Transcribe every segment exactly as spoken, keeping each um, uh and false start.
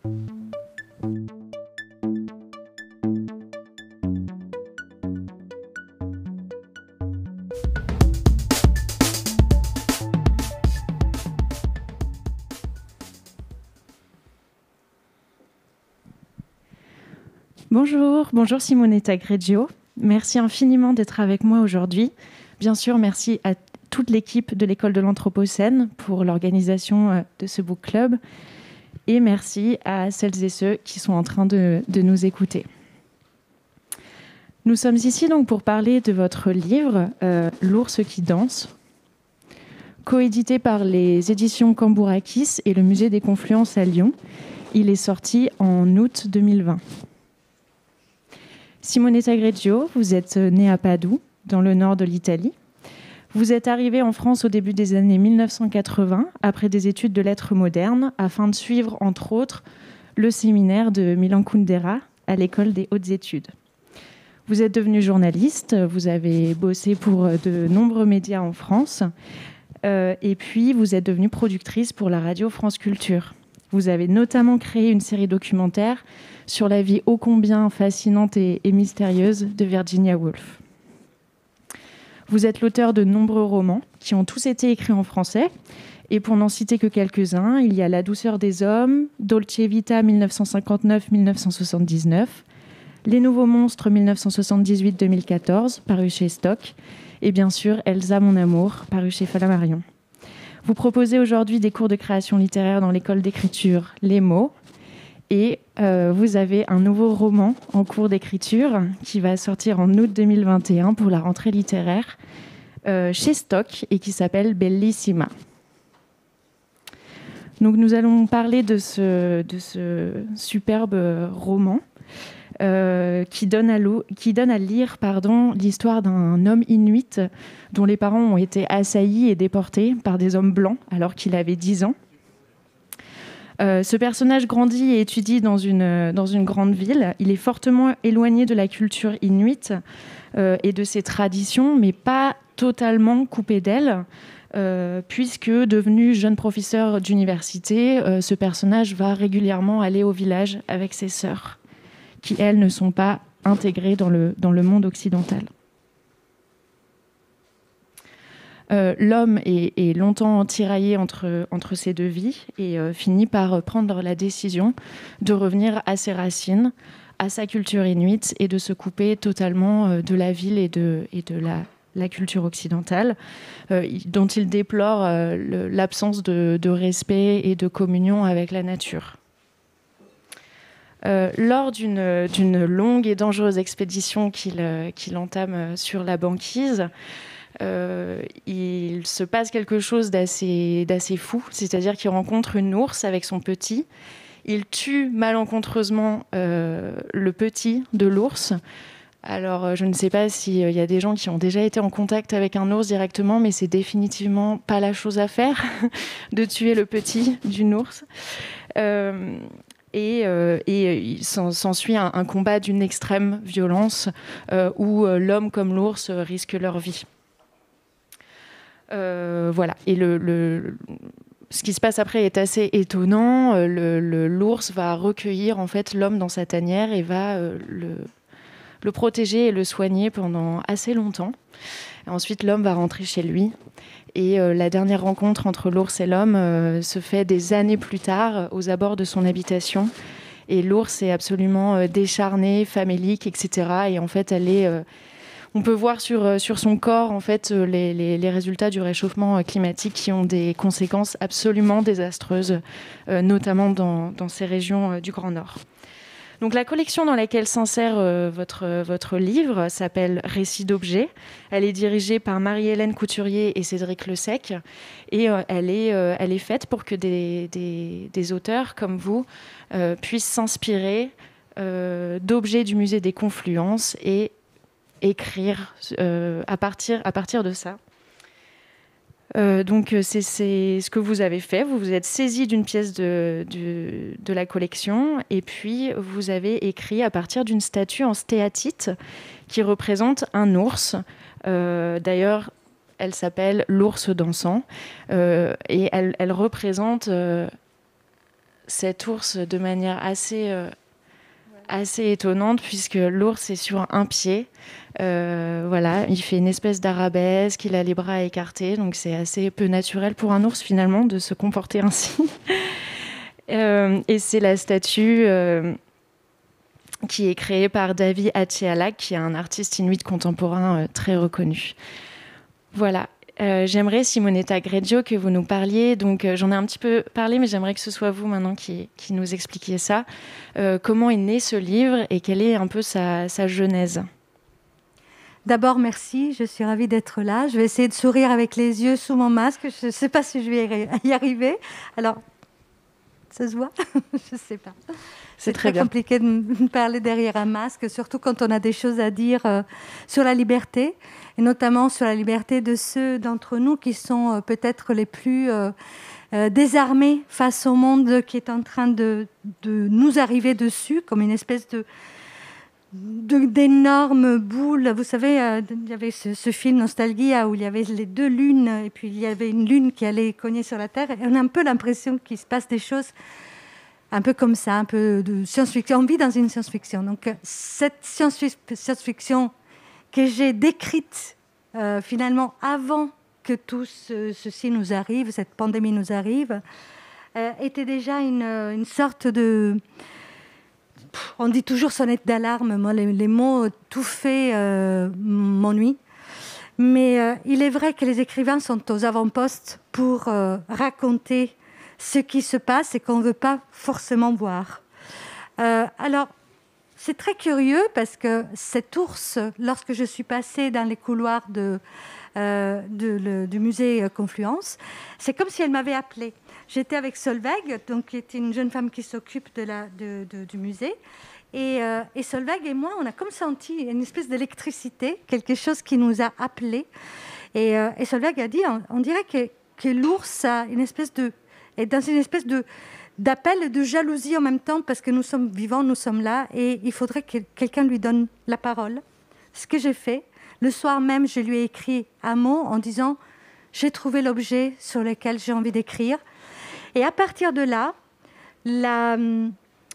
Bonjour, bonjour Simonetta Greggio. Merci infiniment d'être avec moi aujourd'hui. Bien sûr, merci à toute l'équipe de l'École de l'Anthropocène pour l'organisation de ce book club. Et merci à celles et ceux qui sont en train de, de nous écouter. Nous sommes ici donc pour parler de votre livre euh, « L'ours qui danse », coédité par les éditions Cambourakis et le Musée des Confluences à Lyon. Il est sorti en août deux mille vingt. Simonetta Greggio, vous êtes née à Padoue, dans le nord de l'Italie. Vous êtes arrivée en France au début des années mille neuf cent quatre-vingts, après des études de lettres modernes, afin de suivre, entre autres, le séminaire de Milan Kundera à l'École des hautes études. Vous êtes devenue journaliste, vous avez bossé pour de nombreux médias en France, euh, et puis vous êtes devenue productrice pour la radio France Culture. Vous avez notamment créé une série documentaire sur la vie ô combien fascinante et, et mystérieuse de Virginia Woolf. Vous êtes l'auteur de nombreux romans qui ont tous été écrits en français. Et pour n'en citer que quelques-uns, il y a La douceur des hommes, Dolce Vita mille neuf cent cinquante-neuf à mille neuf cent soixante-dix-neuf, Les nouveaux monstres mille neuf cent soixante-dix-huit à deux mille quatorze, paru chez Stock, et bien sûr Elsa, mon amour, paru chez Flammarion. Vous proposez aujourd'hui des cours de création littéraire dans l'école d'écriture Les Mots. Et euh, vous avez un nouveau roman en cours d'écriture qui va sortir en août deux mille vingt et un pour la rentrée littéraire euh, chez Stock et qui s'appelle Bellissima. Donc nous allons parler de ce, de ce superbe roman euh, qui donne à, qui donne à lire pardon, l'histoire d'un homme inuit dont les parents ont été assaillis et déportés par des hommes blancs alors qu'il avait dix ans. Euh, ce personnage grandit et étudie dans une, dans une grande ville. Il est fortement éloigné de la culture inuite euh, et de ses traditions, mais pas totalement coupé d'elle, euh, puisque devenu jeune professeur d'université, euh, ce personnage va régulièrement aller au village avec ses sœurs, qui, elles, ne sont pas intégrées dans le, dans le monde occidental. Euh, l'homme est, est longtemps tiraillé entre, entre ces deux vies et euh, finit par prendre la décision de revenir à ses racines, à sa culture inuite et de se couper totalement euh, de la ville et de, et de la, la culture occidentale, euh, dont il déplore euh, le, l'absence de, de respect et de communion avec la nature. Euh, lors d'une, d'une longue et dangereuse expédition qu'il, euh, qu'il entame sur la banquise, Euh, il se passe quelque chose d'assez, d'assez fou, c'est-à-dire qu'il rencontre une ours avec son petit. Il tue malencontreusement euh, le petit de l'ours. Alors, je ne sais pas s'il y a des gens qui ont déjà été en contact avec un ours directement, mais c'est définitivement pas la chose à faire de tuer le petit d'une ours. Euh, Et, euh, et il s'ensuit un, un combat d'une extrême violence euh, où euh, l'homme comme l'ours risquent leur vie. Euh, voilà. Et le, le, ce qui se passe après est assez étonnant. Le, le, l'ours va recueillir en fait l'homme dans sa tanière et va euh, le, le protéger et le soigner pendant assez longtemps. Et ensuite, l'homme va rentrer chez lui. Et euh, la dernière rencontre entre l'ours et l'homme euh, se fait des années plus tard, aux abords de son habitation. Et l'ours est absolument euh, décharnée, famélique, et cetera. Et en fait, elle est... Euh, On peut voir sur, sur son corps en fait, les, les, les résultats du réchauffement climatique qui ont des conséquences absolument désastreuses, euh, notamment dans, dans ces régions euh, du Grand Nord. Donc, la collection dans laquelle s'insère euh, votre, votre livre s'appelle « Récits d'objets ». Elle est dirigée par Marie-Hélène Couturier et Cédric Lesec. Et euh, elle, est, euh, elle est faite pour que des, des, des auteurs comme vous euh, puissent s'inspirer euh, d'objets du musée des Confluences et écrire euh, à, partir, à partir de ça. Euh, donc, c'est, c'est ce que vous avez fait. Vous vous êtes saisi d'une pièce de, de, de la collection et puis vous avez écrit à partir d'une statue en stéatite qui représente un ours. Euh, d'ailleurs, elle s'appelle l'ours dansant euh, et elle, elle représente... Euh, cet ours de manière assez, euh, assez étonnante, puisque l'ours est sur un pied. Euh, voilà, il fait une espèce d'arabesque, il a les bras écartés, donc c'est assez peu naturel pour un ours finalement de se comporter ainsi. euh, et c'est la statue euh, qui est créée par Davi Achialak, qui est un artiste inuit contemporain euh, très reconnu. Voilà. Euh, j'aimerais, Simonetta Greggio, que vous nous parliez. Donc, euh, j'en ai un petit peu parlé, mais j'aimerais que ce soit vous maintenant qui, qui nous expliquiez ça. Euh, comment est né ce livre et quelle est un peu sa, sa genèse? D'abord, merci. Je suis ravie d'être là. Je vais essayer de sourire avec les yeux sous mon masque. Je ne sais pas si je vais y arriver. Alors, ça se voit? Je ne sais pas. C'est, c'est très, très compliqué de me parler derrière un masque, surtout quand on a des choses à dire euh, sur la liberté, et notamment sur la liberté de ceux d'entre nous qui sont euh, peut-être les plus euh, euh, désarmés face au monde qui est en train de, de nous arriver dessus, comme une espèce de, de d'énormes boules. Vous savez, euh, il y avait ce, ce film Nostalgia où il y avait les deux lunes, et puis il y avait une lune qui allait cogner sur la Terre, et on a un peu l'impression qu'il se passe des choses un peu comme ça, un peu de science-fiction. On vit dans une science-fiction. Donc, cette science-fiction que j'ai décrite euh, finalement avant que tout ce, ceci nous arrive, cette pandémie nous arrive, euh, était déjà une, une sorte de... On dit toujours sonnette d'alarme. Moi, les, les mots tout faits euh, m'ennuient. Mais euh, il est vrai que les écrivains sont aux avant-postes pour euh, raconter ce qui se passe et qu'on ne veut pas forcément voir. Euh, alors, c'est très curieux parce que cet ours, lorsque je suis passée dans les couloirs de, euh, de, le, du musée Confluence, c'est comme si elle m'avait appelée. J'étais avec Solveig, donc, qui est une jeune femme qui s'occupe de la, de, de, du musée. Et, euh, et Solveig et moi, on a comme senti une espèce d'électricité, quelque chose qui nous a appelés. Et, euh, et Solveig a dit, on, on dirait que, que l'ours a une espèce de... est dans une espèce de, d'appel et de jalousie en même temps, parce que nous sommes vivants, nous sommes là, et il faudrait que quelqu'un lui donne la parole. Ce que j'ai fait, le soir même, je lui ai écrit un mot en disant « J'ai trouvé l'objet sur lequel j'ai envie d'écrire ». Et à partir de là, la, euh,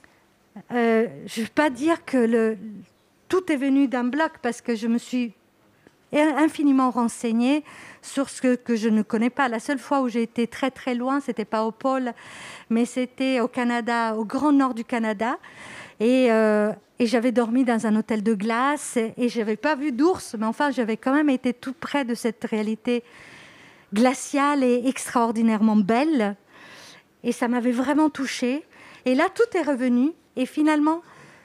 je ne veux pas dire que le, tout est venu d'un bloc, parce que je me suis infiniment renseignée sur ce que, que je ne connais pas. La seule fois où j'ai été très très loin, c'était pas au pôle, mais c'était au Canada, au grand nord du Canada, et, euh, et j'avais dormi dans un hôtel de glace et, et j'avais pas vu d'ours, mais enfin j'avais quand même été tout près de cette réalité glaciale et extraordinairement belle, et ça m'avait vraiment touchée. Et là tout est revenu, et finalement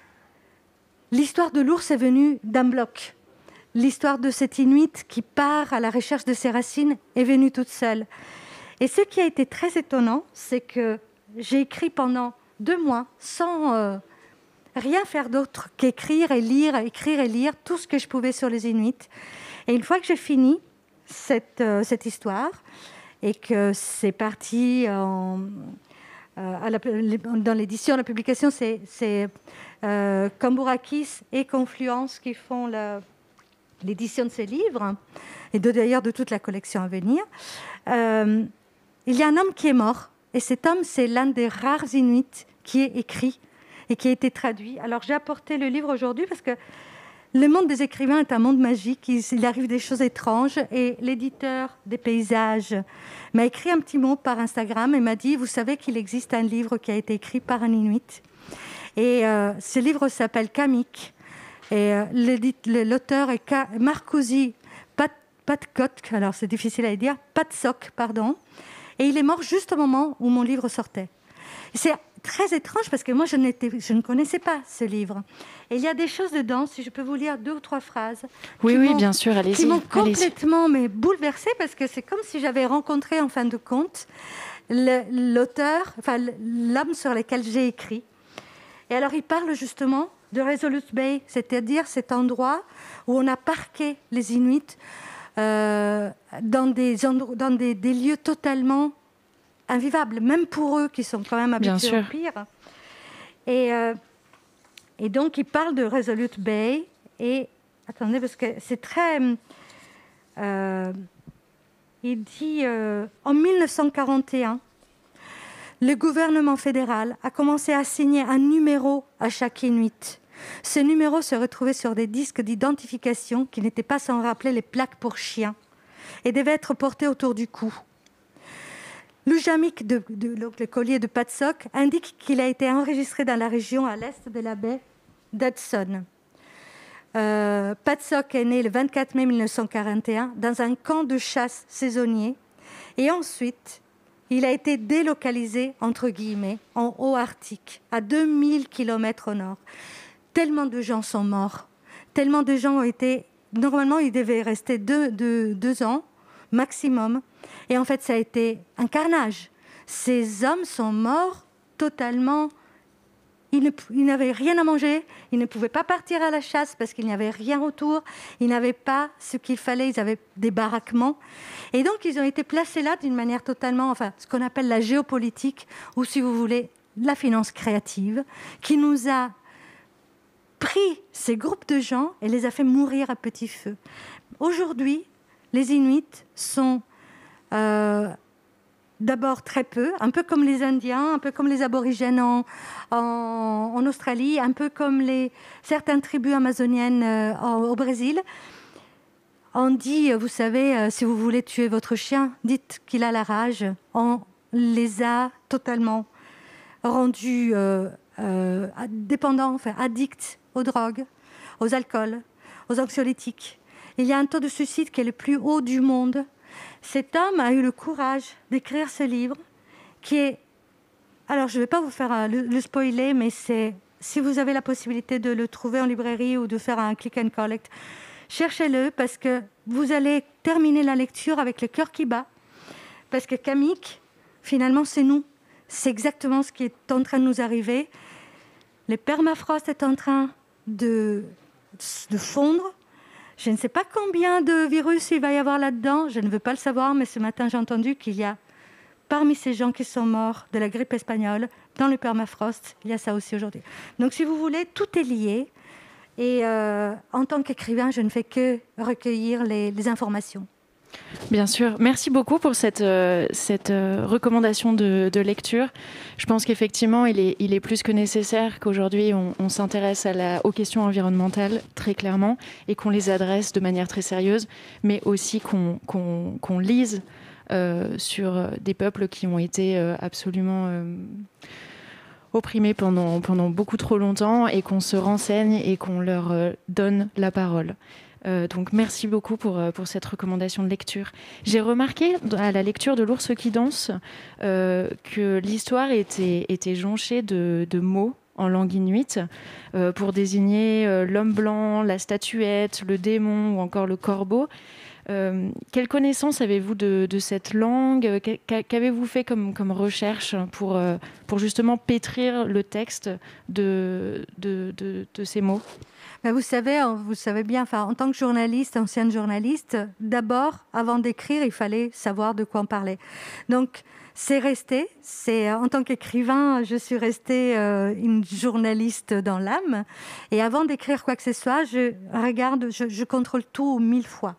l'histoire de l'ours est venue d'un bloc. L'histoire de cette Inuit qui part à la recherche de ses racines est venue toute seule. Et ce qui a été très étonnant, c'est que j'ai écrit pendant deux mois sans euh, rien faire d'autre qu'écrire et lire, écrire et lire tout ce que je pouvais sur les Inuits. Et une fois que j'ai fini cette, euh, cette histoire et que c'est parti en, euh, à la, dans l'édition, la publication, c'est, c'est euh, Cambourakis et Confluence qui font la... l'édition de ces livres, et de, d'ailleurs de toute la collection à venir, euh, il y a un homme qui est mort, et cet homme, c'est l'un des rares Inuits qui est écrit et qui a été traduit. Alors j'ai apporté le livre aujourd'hui parce que le monde des écrivains est un monde magique, il, il arrive des choses étranges, et l'éditeur des paysages m'a écrit un petit mot par Instagram et m'a dit « Vous savez qu'il existe un livre qui a été écrit par un Inuit ?» Et euh, ce livre s'appelle « Kamik ». Et euh, l'auteur est Markusi Patkok, alors c'est difficile à dire, Patsok, pardon. Et il est mort juste au moment où mon livre sortait. C'est très étrange parce que moi, je, je ne connaissais pas ce livre. Et il y a des choses dedans, si je peux vous lire deux ou trois phrases. Oui, oui, bien sûr, allez-y. Qui m'ont allez-y. complètement mais, bouleversée, parce que c'est comme si j'avais rencontré, en fin de compte, le, l'auteur, enfin l'homme sur lequel j'ai écrit. Et alors, il parle justement de Resolute Bay, c'est-à-dire cet endroit où on a parqué les Inuits euh, dans, des, dans des, des lieux totalement invivables, même pour eux qui sont quand même habitués au pire. Et, euh, et donc, il parle de Resolute Bay. Et attendez, parce que c'est très... Euh, il dit euh, en mille neuf cent quarante et un, le gouvernement fédéral a commencé à assigner un numéro à chaque Inuit. Ce numéro se retrouvait sur des disques d'identification qui n'étaient pas sans rappeler les plaques pour chiens et devait être porté autour du cou. L'oujamik, de, de, le collier de Patsoc, indique qu'il a été enregistré dans la région à l'est de la baie d'Hudson. Euh, Patsoc est né le vingt-quatre mai mille neuf cent quarante et un dans un camp de chasse saisonnier et ensuite il a été délocalisé, entre guillemets, en haut Arctique, à deux mille kilomètres au nord. Tellement de gens sont morts, tellement de gens ont été... Normalement, ils devaient rester deux, deux, deux ans maximum. Et en fait, ça a été un carnage. Ces hommes sont morts totalement... Ils, ne, ils n'avaient rien à manger, ils ne pouvaient pas partir à la chasse parce qu'il n'y avait rien autour, ils n'avaient pas ce qu'il fallait, ils avaient des baraquements. Et donc, ils ont été placés là d'une manière totalement, enfin, ce qu'on appelle la géopolitique, ou si vous voulez, la finance créative, qui nous a pris ces groupes de gens et les a fait mourir à petit feu. Aujourd'hui, les Inuits sont... Euh, D'abord très peu, un peu comme les Indiens, un peu comme les aborigènes en, en, en Australie, un peu comme les, certaines tribus amazoniennes euh, au Brésil. On dit, vous savez, euh, si vous voulez tuer votre chien, dites qu'il a la rage. On les a totalement rendus euh, euh, dépendants, enfin, addicts aux drogues, aux alcools, aux anxiolytiques. Il y a un taux de suicide qui est le plus haut du monde. Cet homme a eu le courage d'écrire ce livre qui est... Alors, je ne vais pas vous faire le, le spoiler, mais c'est... Si vous avez la possibilité de le trouver en librairie ou de faire un click and collect, cherchez-le parce que vous allez terminer la lecture avec le cœur qui bat. Parce que Kamik, finalement, c'est nous. C'est exactement ce qui est en train de nous arriver. Le permafrost est en train de, de fondre. Je ne sais pas combien de virus il va y avoir là-dedans, je ne veux pas le savoir, mais ce matin j'ai entendu qu'il y a, parmi ces gens qui sont morts de la grippe espagnole, dans le permafrost, il y a ça aussi aujourd'hui. Donc si vous voulez, tout est lié. Et euh, en tant qu'écrivain, je ne fais que recueillir les, les informations. Bien sûr. Merci beaucoup pour cette, euh, cette euh, recommandation de, de lecture. Je pense qu'effectivement, il est, il est plus que nécessaire qu'aujourd'hui, on, on s'intéresse à la, aux questions environnementales, très clairement, et qu'on les adresse de manière très sérieuse, mais aussi qu'on, qu'on, qu'on lise euh, sur des peuples qui ont été euh, absolument... Euh, opprimés pendant, pendant beaucoup trop longtemps et qu'on se renseigne et qu'on leur euh, donne la parole. Euh, donc merci beaucoup pour, pour cette recommandation de lecture. J'ai remarqué à la lecture de L'ours qui danse euh, que l'histoire était, était jonchée de, de mots en langue inuite euh, pour désigner euh, l'homme blanc, la statuette, le démon ou encore le corbeau. Euh, quelle connaissance avez-vous de, de cette langue ? Qu'avez-vous fait comme, comme recherche pour, euh, pour justement pétrir le texte de, de, de, de ces mots ? Ben vous savez, vous savez bien, enfin, en tant que journaliste, ancienne journaliste, d'abord, avant d'écrire, il fallait savoir de quoi on parlait. Donc, c'est resté. C'est, en tant qu'écrivain, je suis restée euh, une journaliste dans l'âme. Et avant d'écrire quoi que ce soit, je regarde, je, je contrôle tout mille fois.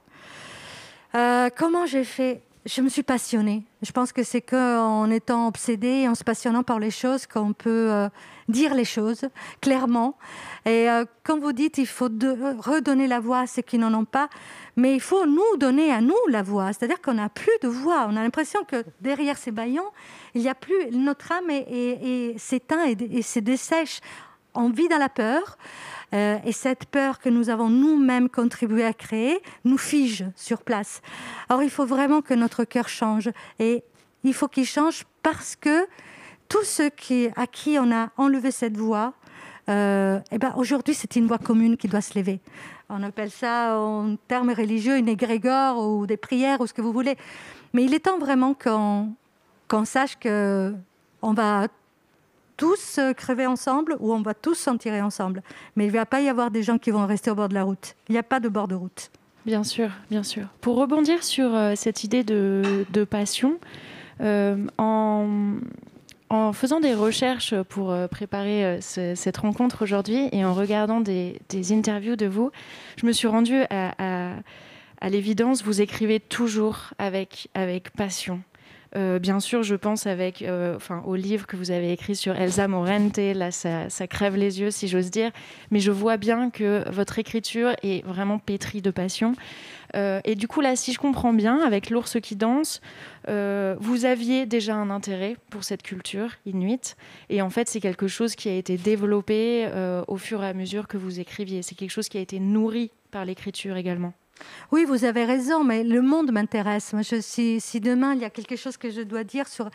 Euh, comment j'ai fait ? Je me suis passionnée. Je pense que c'est qu'en étant obsédée, en se passionnant par les choses, qu'on peut euh, dire les choses clairement. Et euh, comme vous dites, il faut de, redonner la voix à ceux qui n'en ont pas, mais il faut nous donner à nous la voix. C'est-à-dire qu'on n'a plus de voix. On a l'impression que derrière ces bâillons, il n'y a plus... Notre âme est, est, est, s'éteint et, et se dessèche. On vit dans la peur. Euh, et cette peur que nous avons nous-mêmes contribué à créer nous fige sur place. Or, il faut vraiment que notre cœur change. Et il faut qu'il change parce que tous ceux qui, à qui on a enlevé cette voix, euh, eh ben, aujourd'hui, c'est une voix commune qui doit se lever. On appelle ça, en termes religieux, une égrégore ou des prières ou ce que vous voulez. Mais il est temps vraiment qu'on, qu'on sache qu'on va tous crever ensemble ou on va tous s'en tirer ensemble. Mais il ne va pas y avoir des gens qui vont rester au bord de la route. Il n'y a pas de bord de route. Bien sûr, bien sûr. Pour rebondir sur euh, cette idée de, de passion, euh, en, en faisant des recherches pour euh, préparer euh, ce, cette rencontre aujourd'hui et en regardant des, des interviews de vous, je me suis rendue à, à, à l'évidence, vous écrivez toujours avec, avec passion. Euh, bien sûr, je pense avec, euh, enfin, au livre que vous avez écrit sur Elsa Morente, là, ça, ça crève les yeux, si j'ose dire. Mais je vois bien que votre écriture est vraiment pétrie de passion. Euh, et du coup, là, si je comprends bien, avec L'ours qui danse, euh, vous aviez déjà un intérêt pour cette culture inuite. Et en fait, c'est quelque chose qui a été développé euh, au fur et à mesure que vous écriviez. C'est quelque chose qui a été nourri par l'écriture également. Oui, vous avez raison, mais le monde m'intéresse. Moi, je, si, si demain, il y a quelque chose que je dois dire sur...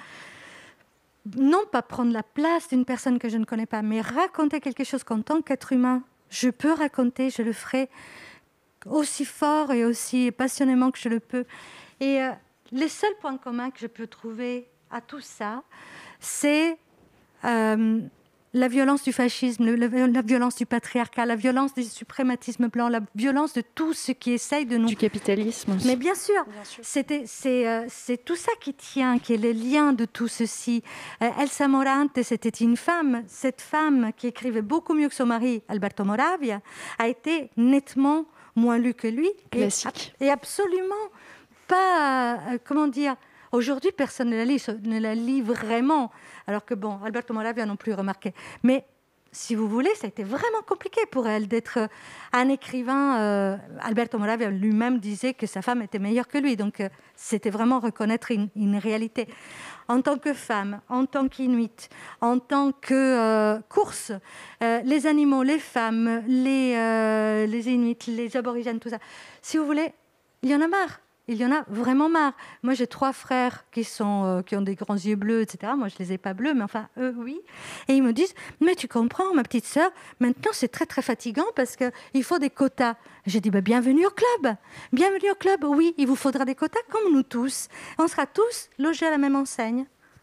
Non pas prendre la place d'une personne que je ne connais pas, mais raconter quelque chose qu'en tant qu'être humain, je peux raconter, je le ferai aussi fort et aussi passionnément que je le peux. Et euh, les seuls points communs que je peux trouver à tout ça, c'est euh, la violence du fascisme, le, le, la violence du patriarcat, la violence du suprématisme blanc, la violence de tout ce qui essaye de nous... Du capitalisme aussi. Mais bien sûr, bien sûr. C'était, c'est, euh, c'est tout ça qui tient, qui est le lien de tout ceci. Euh, Elsa Morante, c'était une femme. Cette femme qui écrivait beaucoup mieux que son mari, Alberto Moravia, a été nettement moins lue que lui. Classique. Et, et absolument pas... Euh, comment dire... Aujourd'hui, personne ne la lit, ne la lit vraiment. Alors que, bon, Alberto Moravia non plus remarqué. Mais, si vous voulez, ça a été vraiment compliqué pour elle d'être un écrivain. Euh, Alberto Moravia lui-même disait que sa femme était meilleure que lui. Donc, euh, c'était vraiment reconnaître une, une réalité. En tant que femme, en tant qu'Inuit, en tant que euh, course, euh, les animaux, les femmes, les, euh, les Inuits, les aborigènes, tout ça. Si vous voulez, il y en a marre. Il y en a vraiment marre. Moi, j'ai trois frères qui, sont, euh, qui ont des grands yeux bleus, et cetera. Moi, je ne les ai pas bleus, mais enfin, eux, oui. Et ils me disent, mais tu comprends, ma petite sœur, maintenant, c'est très, très fatigant parce qu'il faut des quotas. J'ai dit, bah, bienvenue au club. Bienvenue au club. Oui, il vous faudra des quotas comme nous tous. On sera tous logés à la même enseigne.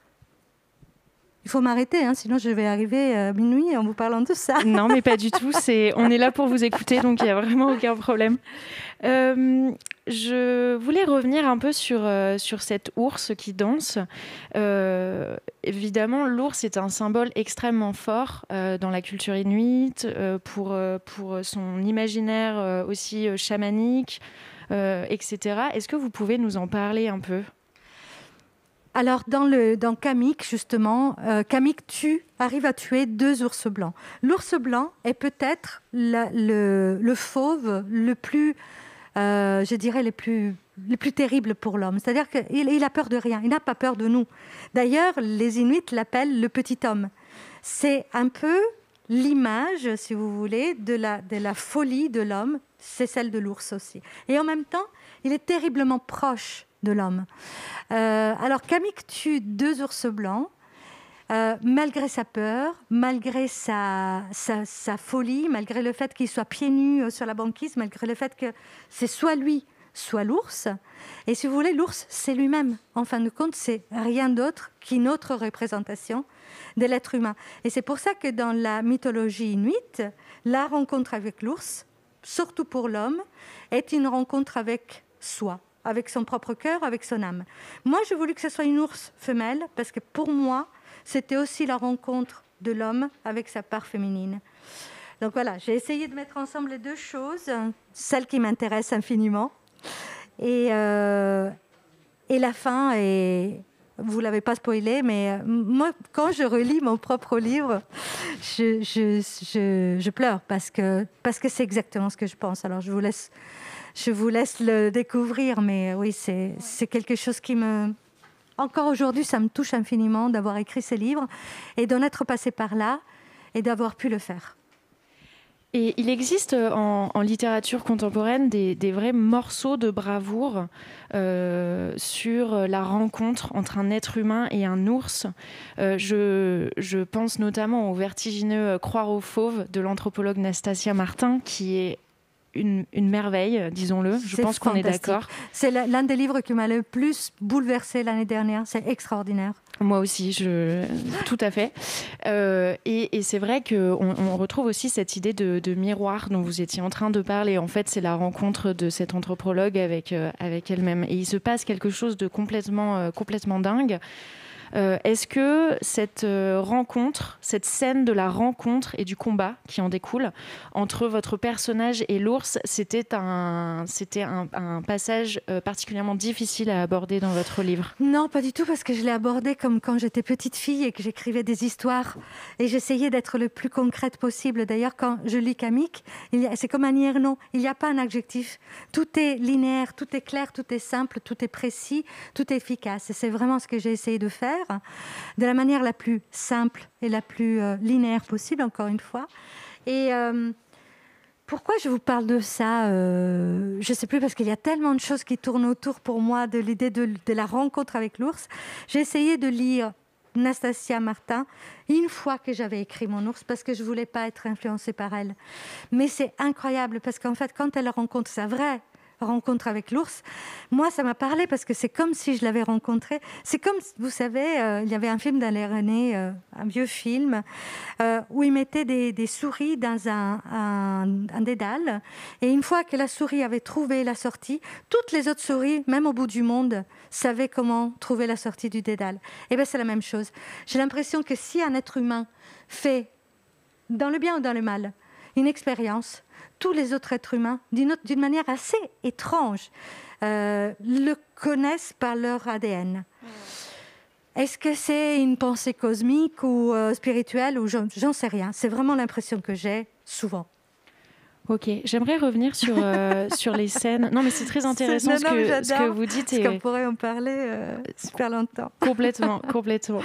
Il faut m'arrêter, hein, sinon je vais arriver à minuit en vous parlant de ça. Non, mais pas du tout. C'est... On est là pour vous écouter, donc il n'y a vraiment aucun problème. Euh, je voulais revenir un peu sur, euh, sur cet ours qui danse. Euh, évidemment, l'ours est un symbole extrêmement fort euh, dans la culture inuite, euh, pour, euh, pour son imaginaire euh, aussi euh, chamanique, euh, et cetera. Est-ce que vous pouvez nous en parler un peu ? Alors, dans, le, dans Kamik, justement, euh, Kamik tue, arrive à tuer deux ours blancs. L'ours blanc est peut-être la, le, le fauve le plus, euh, je dirais, le plus, le plus terrible pour l'homme. C'est-à-dire qu'il il a peur de rien, il n'a pas peur de nous. D'ailleurs, les Inuits l'appellent le petit homme. C'est un peu l'image, si vous voulez, de la, de la folie de l'homme, c'est celle de l'ours aussi. Et en même temps, il est terriblement proche de l'homme. Euh, alors, Kamik tue deux ours blancs, euh, malgré sa peur, malgré sa, sa, sa folie, malgré le fait qu'il soit pieds nus sur la banquise, malgré le fait que c'est soit lui, soit l'ours. Et si vous voulez, l'ours, c'est lui-même. En fin de compte, c'est rien d'autre qu'une autre représentation de l'être humain. Et c'est pour ça que dans la mythologie inuite, la rencontre avec l'ours, surtout pour l'homme, est une rencontre avec soi, avec son propre cœur, avec son âme. Moi, j'ai voulu que ce soit une ours femelle, parce que pour moi, c'était aussi la rencontre de l'homme avec sa part féminine. Donc voilà, j'ai essayé de mettre ensemble les deux choses, celle qui m'intéresse infiniment. Et, euh, et la fin est... Vous ne l'avez pas spoilé, mais moi, quand je relis mon propre livre, je, je, je, je pleure, parce que, parce que c'est exactement ce que je pense. Alors, je vous laisse... Je vous laisse le découvrir, mais oui, c'est, c'est quelque chose qui me... Encore aujourd'hui, ça me touche infiniment d'avoir écrit ces livres et d'en être passé par là et d'avoir pu le faire. Et il existe en, en littérature contemporaine des, des vrais morceaux de bravoure euh, sur la rencontre entre un être humain et un ours. Euh, je, je pense notamment au vertigineux Croire aux fauves de l'anthropologue Nastasia Martin, qui est Une, une merveille, disons-le. Je c'est pense qu'on est d'accord. C'est l'un des livres qui m'a le plus bouleversée l'année dernière. C'est extraordinaire. Moi aussi, je... tout à fait. Euh, et, et c'est vrai qu'on on retrouve aussi cette idée de, de miroir dont vous étiez en train de parler. En fait, c'est la rencontre de cette anthropologue avec, euh, avec elle-même. Et il se passe quelque chose de complètement, euh, complètement dingue. Euh, est-ce que cette euh, rencontre, cette scène de la rencontre et du combat qui en découle entre votre personnage et l'ours, c'était un, c'était un, un passage euh, particulièrement difficile à aborder dans votre livre? Non, pas du tout, parce que je l'ai abordé comme quand j'étais petite fille et que j'écrivais des histoires. Et j'essayais d'être le plus concrète possible. D'ailleurs, quand je lis Camille, c'est comme un Ernaud. Il n'y a pas un adjectif. Tout est linéaire, tout est clair, tout est simple, tout est précis, tout est efficace. Et c'est vraiment ce que j'ai essayé de faire, de la manière la plus simple et la plus euh, linéaire possible, encore une fois. Et... Euh, Pourquoi je vous parle de ça euh, Je ne sais plus, parce qu'il y a tellement de choses qui tournent autour pour moi de l'idée de, de la rencontre avec l'ours. J'ai essayé de lire Nastasia Martin une fois que j'avais écrit mon ours, parce que je ne voulais pas être influencée par elle. Mais c'est incroyable, parce qu'en fait, quand elle rencontre sa vraie rencontre avec l'ours, moi ça m'a parlé, parce que c'est comme si je l'avais rencontré. C'est comme, vous savez, euh, il y avait un film d'Alain René, euh, un vieux film, euh, où il mettait des, des souris dans un, un, un dédale, et une fois que la souris avait trouvé la sortie, toutes les autres souris, même au bout du monde, savaient comment trouver la sortie du dédale. Et bien c'est la même chose. J'ai l'impression que si un être humain fait, dans le bien ou dans le mal, une expérience, tous les autres êtres humains, d'une, autre, d'une manière assez étrange, euh, le connaissent par leur A D N. Mmh. Est-ce que c'est une pensée cosmique ou euh, spirituelle, ou j'en, j'en sais rien. C'est vraiment l'impression que j'ai souvent. Ok, j'aimerais revenir sur, euh, sur les scènes. Non, mais c'est très intéressant non, ce, que, non, ce que vous dites. Parce et... qu'on pourrait en parler euh, super longtemps. Complètement, complètement.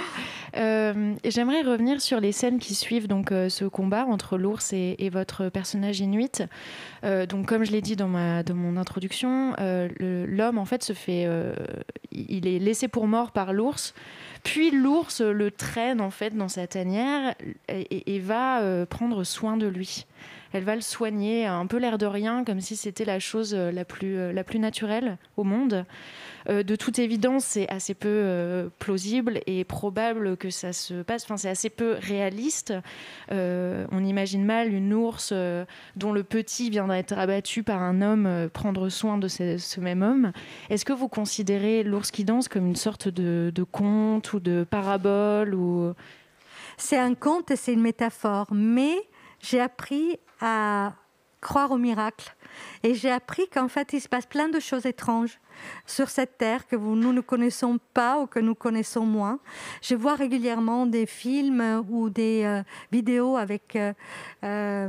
Euh, et j'aimerais revenir sur les scènes qui suivent donc, euh, ce combat entre l'ours et, et votre personnage inuit. Euh, donc, comme je l'ai dit dans, ma, dans mon introduction, euh, le, l'homme, en fait, se fait... Euh, il est laissé pour mort par l'ours. Puis l'ours le traîne, en fait, dans sa tanière et, et, et va euh, prendre soin de lui. Elle va le soigner, un peu l'air de rien, comme si c'était la chose la plus, la plus naturelle au monde. Euh, de toute évidence, c'est assez peu euh, plausible et probable que ça se passe. Enfin, c'est assez peu réaliste. Euh, on imagine mal une ours euh, dont le petit vient d'être abattu par un homme euh, prendre soin de ce, ce même homme. Est-ce que vous considérez l'ours qui danse comme une sorte de, de conte ou de parabole ou... C'est un conte et c'est une métaphore, mais j'ai appris à croire au miracle. Et j'ai appris qu'en fait, il se passe plein de choses étranges sur cette terre que vous, nous ne connaissons pas ou que nous connaissons moins. Je vois régulièrement des films ou des euh, vidéos avec euh, euh,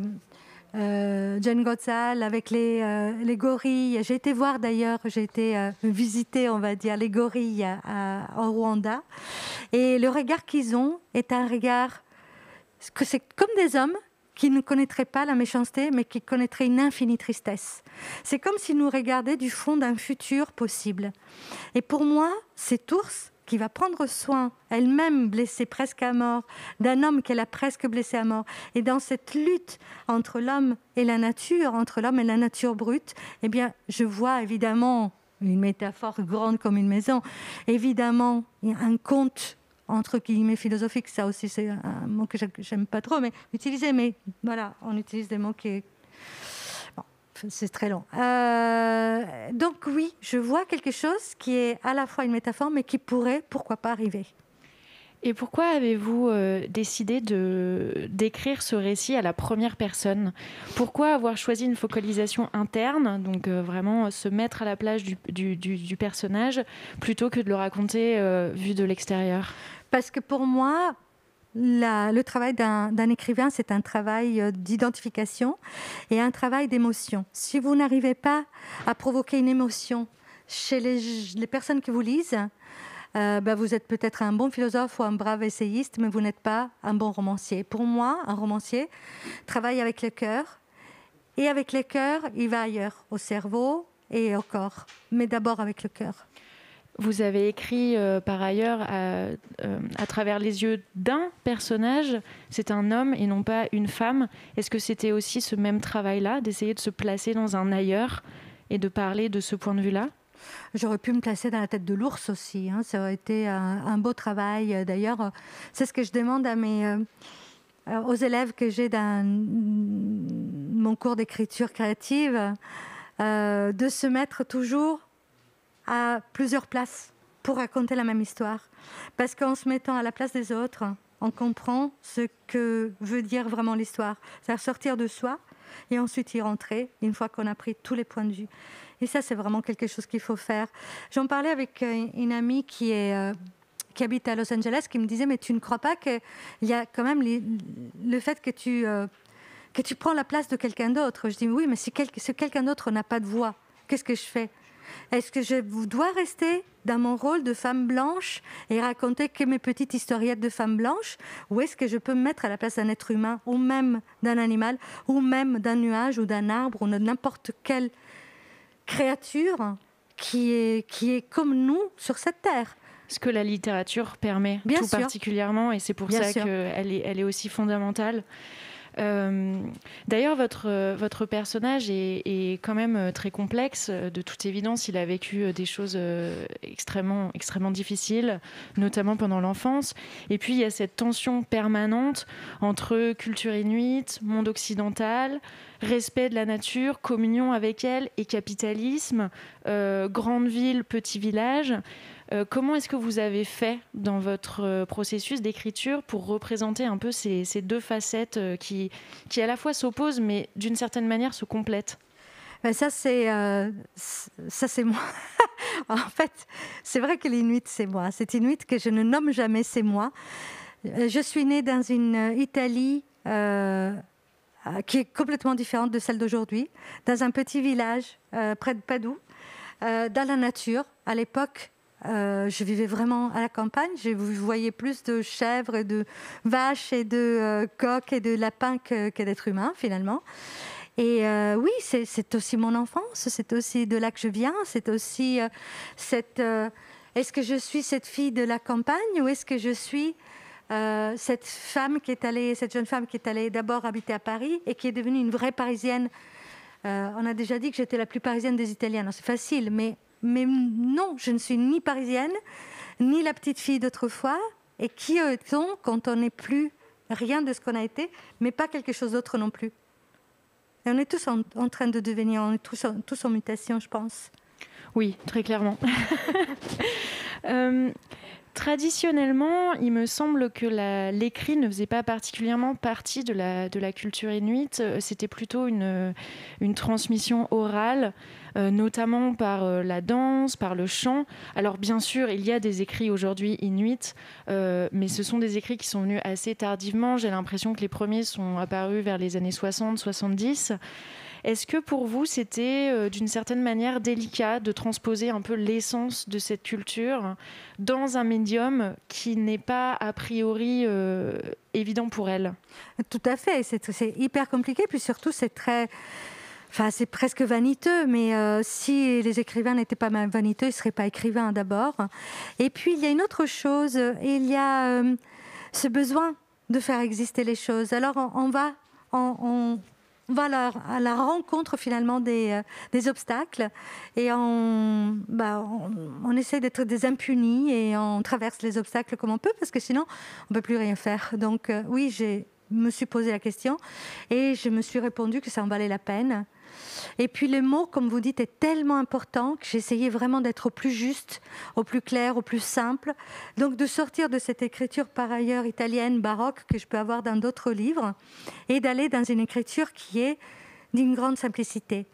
euh, Jane Goodall, avec les, euh, les gorilles. J'ai été voir d'ailleurs, j'ai été euh, visiter, on va dire, les gorilles à, à, au Rwanda. Et le regard qu'ils ont est un regard que c'est comme des hommes qui ne connaîtraient pas la méchanceté, mais qui connaîtraient une infinie tristesse. C'est comme s'ils nous regardaient du fond d'un futur possible. Et pour moi, cet ours qui va prendre soin, elle-même blessée presque à mort, d'un homme qu'elle a presque blessé à mort, et dans cette lutte entre l'homme et la nature, entre l'homme et la nature brute, eh bien, je vois évidemment une métaphore grande comme une maison, évidemment un conte entre guillemets philosophique, ça aussi c'est un mot que j'aime pas trop, mais utiliser, mais voilà, on utilise des mots qui... Bon, c'est très long. Euh, donc oui, je vois quelque chose qui est à la fois une métaphore, mais qui pourrait, pourquoi pas, arriver. Et pourquoi avez-vous euh, décidé de, d'écrire ce récit à la première personne ? Pourquoi avoir choisi une focalisation interne, donc euh, vraiment se mettre à la place du, du, du, du personnage, plutôt que de le raconter euh, vu de l'extérieur ? Parce que pour moi, la, le travail d'un, d'un écrivain, c'est un travail d'identification et un travail d'émotion. Si vous n'arrivez pas à provoquer une émotion chez les, les personnes qui vous lisent, Euh, ben vous êtes peut-être un bon philosophe ou un brave essayiste, mais vous n'êtes pas un bon romancier. Pour moi, un romancier travaille avec le cœur, et avec le cœur, il va ailleurs, au cerveau et au corps, mais d'abord avec le cœur. Vous avez écrit euh, par ailleurs à, euh, à travers les yeux d'un personnage, c'est un homme et non pas une femme. Est-ce que c'était aussi ce même travail-là, d'essayer de se placer dans un ailleurs et de parler de ce point de vue-là ? J'aurais pu me placer dans la tête de l'ours aussi. Hein. Ça aurait été un, un beau travail. D'ailleurs, c'est ce que je demande à mes, euh, aux élèves que j'ai dans mon cours d'écriture créative, euh, de se mettre toujours à plusieurs places pour raconter la même histoire. Parce qu'en se mettant à la place des autres, on comprend ce que veut dire vraiment l'histoire. C'est-à-dire sortir de soi et ensuite y rentrer, une fois qu'on a pris tous les points de vue. Et ça, c'est vraiment quelque chose qu'il faut faire. J'en parlais avec une amie qui, est, euh, qui habite à Los Angeles, qui me disait, mais tu ne crois pas qu'il y a quand même les, le fait que tu, euh, que tu prends la place de quelqu'un d'autre. Je dis, oui, mais si, quel, si quelqu'un d'autre n'a pas de voix, qu'est-ce que je fais ? Est-ce que je dois rester dans mon rôle de femme blanche et raconter que mes petites historiettes de femme blanche, ou est-ce que je peux me mettre à la place d'un être humain, ou même d'un animal, ou même d'un nuage, ou d'un arbre, ou de n'importe quelle créature qui est, qui est comme nous sur cette terre? Ce que la littérature permet, Bien tout sûr. particulièrement, et c'est pour Bien ça sûr. qu'elle est, elle est aussi fondamentale. Euh, d'ailleurs, votre, votre personnage est, est quand même très complexe. De toute évidence, il a vécu des choses extrêmement, extrêmement difficiles, notamment pendant l'enfance. Et puis, il y a cette tension permanente entre culture inuite, monde occidental, respect de la nature, communion avec elle et capitalisme, euh, grande ville, petit village. Euh, comment est-ce que vous avez fait dans votre processus d'écriture pour représenter un peu ces, ces deux facettes qui, qui à la fois s'opposent mais d'une certaine manière se complètent? Ben ça, c'est, euh, ça, c'est moi. En fait, c'est vrai que l'Inuit, c'est moi. Cet Inuit que je ne nomme jamais, c'est moi. Je suis née dans une Italie euh, qui est complètement différente de celle d'aujourd'hui, dans un petit village euh, près de Padoue, euh, dans la nature. À l'époque, Euh, je vivais vraiment à la campagne. Je voyais plus de chèvres, et de vaches et de euh, coqs et de lapins que, que d'êtres humains, finalement. Et euh, oui, c'est, c'est aussi mon enfance. C'est aussi de là que je viens. C'est aussi euh, cette... Euh, est-ce que je suis cette fille de la campagne ou est-ce que je suis euh, cette femme qui est allée, cette jeune femme qui est allée d'abord habiter à Paris et qui est devenue une vraie Parisienne? euh, On a déjà dit que j'étais la plus parisienne des Italiennes. C'est facile, mais... Mais non, je ne suis ni parisienne, ni la petite fille d'autrefois. Et qui est-on quand on n'est plus rien de ce qu'on a été, mais pas quelque chose d'autre non plus? Et on est tous en, en train de devenir, on est tous en, tous en mutation, je pense. Oui, très clairement. euh, Traditionnellement, il me semble que la, l'écrit ne faisait pas particulièrement partie de la, de la culture inuite. C'était plutôt une, une transmission orale, euh, notamment par euh, la danse, par le chant. Alors bien sûr, il y a des écrits aujourd'hui inuits, euh, mais ce sont des écrits qui sont venus assez tardivement. J'ai l'impression que les premiers sont apparus vers les années soixante soixante-dix. Est-ce que pour vous, c'était euh, d'une certaine manière délicat de transposer un peu l'essence de cette culture dans un médium qui n'est pas a priori euh, évident pour elle? Tout à fait, c'est, c'est hyper compliqué, puis surtout c'est très... Enfin, c'est presque vaniteux, mais euh, si les écrivains n'étaient pas vaniteux, ils ne seraient pas écrivains d'abord. Et puis, il y a une autre chose, il y a euh, ce besoin de faire exister les choses. Alors, on, on va... On, on, On va à la, à la rencontre finalement des, euh, des obstacles et on, bah, on, on essaie d'être des impunis et on traverse les obstacles comme on peut parce que sinon on ne peut plus rien faire. Donc euh, oui, je me suis posé la question et je me suis répondu que ça en valait la peine. Et puis le mot, comme vous dites, est tellement important que j'ai essayé vraiment d'être au plus juste, au plus clair, au plus simple. Donc de sortir de cette écriture par ailleurs italienne, baroque, que je peux avoir dans d'autres livres, et d'aller dans une écriture qui est d'une grande simplicité.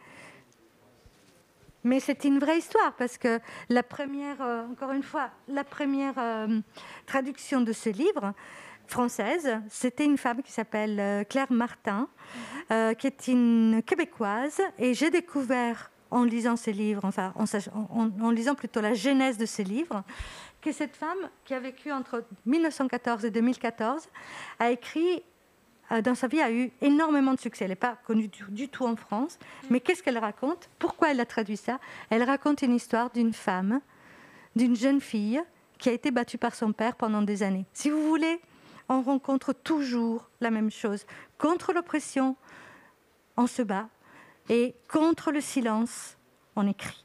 Mais c'est une vraie histoire, parce que la première, euh, encore une fois, la première euh, traduction de ce livre, française, c'était une femme qui s'appelle Claire Martin, euh, qui est une Québécoise, et j'ai découvert en lisant ces livres, enfin en, en, en lisant plutôt la genèse de ces livres, que cette femme qui a vécu entre mille neuf cent quatorze et deux mille quatorze a écrit, euh, dans sa vie, a eu énormément de succès. Elle n'est pas connue du, du tout en France, mais qu'est-ce qu'elle raconte? Pourquoi elle a traduit ça? Elle raconte une histoire d'une femme, d'une jeune fille qui a été battue par son père pendant des années. Si vous voulez, on rencontre toujours la même chose. Contre l'oppression, on se bat. Et contre le silence, on écrit.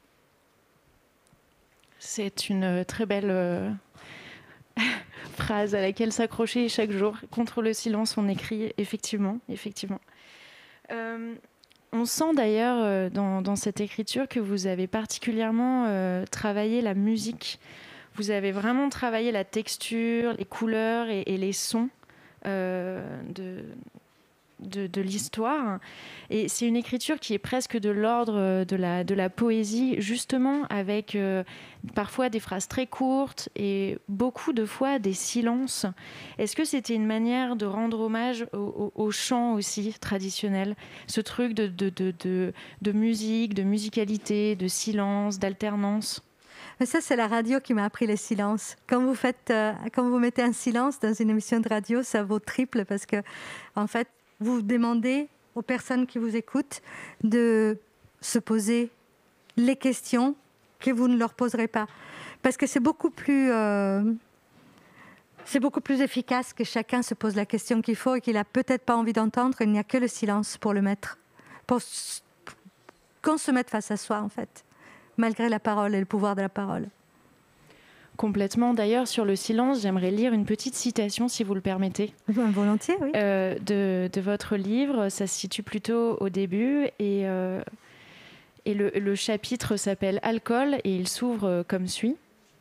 C'est une très belle euh, phrase à laquelle s'accrocher chaque jour. Contre le silence, on écrit, effectivement. effectivement. Euh, on sent d'ailleurs euh, dans, dans cette écriture que vous avez particulièrement euh, travaillé la musique. Vous avez vraiment travaillé la texture, les couleurs et, et les sons euh, de, de, de l'histoire. Et c'est une écriture qui est presque de l'ordre de la, de la poésie, justement avec euh, parfois des phrases très courtes et beaucoup de fois des silences. Est-ce que c'était une manière de rendre hommage au, au, au chant aussi traditionnel, ce truc de, de, de, de, de musique, de musicalité, de silence, d'alternance? Mais ça, c'est la radio qui m'a appris les silences. Quand vous faites, euh, quand vous mettez un silence dans une émission de radio, ça vaut triple parce que, en fait, vous demandez aux personnes qui vous écoutent de se poser les questions que vous ne leur poserez pas. Parce que c'est beaucoup plus, euh, c'est beaucoup plus efficace que chacun se pose la question qu'il faut et qu'il n'a peut-être pas envie d'entendre. Il n'y a que le silence pour le mettre. Pour qu'on se mette face à soi, en fait. Malgré la parole et le pouvoir de la parole. Complètement. D'ailleurs, sur le silence, j'aimerais lire une petite citation, si vous le permettez. Volontiers, oui. Euh, de, de votre livre. Ça se situe plutôt au début. Et, euh, et le, le chapitre s'appelle « Alcool » et il s'ouvre comme suit.